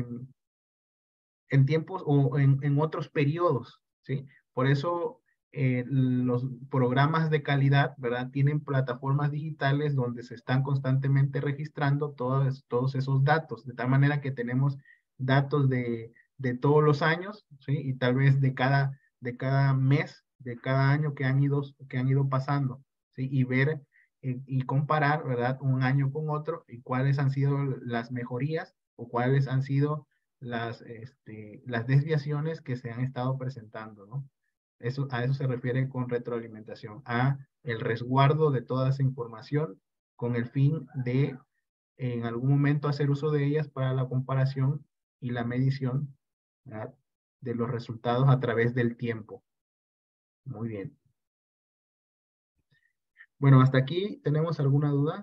en tiempos o en otros periodos, ¿sí? Por eso los programas de calidad, ¿verdad? Tienen plataformas digitales donde se están constantemente registrando todos esos datos, de tal manera que tenemos datos de todos los años, ¿sí? Y tal vez de cada mes, de cada año que han ido pasando, ¿sí? Y ver y comparar, ¿verdad? Un año con otro y cuáles han sido las mejorías o cuáles han sido las desviaciones que se han estado presentando, ¿no? A eso se refiere con retroalimentación, a el resguardo de toda esa información con el fin de en algún momento hacer uso de ellas para la comparación y la medición, ¿verdad?, de los resultados a través del tiempo. Muy bien. Bueno, hasta aquí, ¿tenemos alguna duda?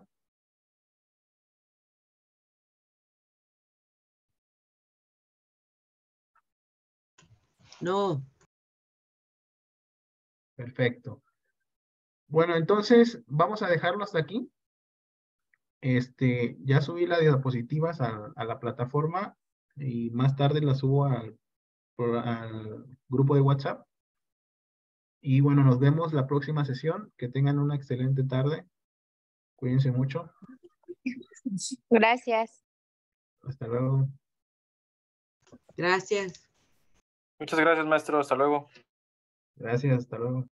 No. Perfecto. Bueno, entonces vamos a dejarlo hasta aquí. Ya subí las diapositivas a la plataforma y más tarde las subo al grupo de WhatsApp. Y bueno, nos vemos la próxima sesión. Que tengan una excelente tarde. Cuídense mucho. Gracias. Hasta luego. Gracias. Muchas gracias, maestro. Hasta luego. Gracias, hasta luego.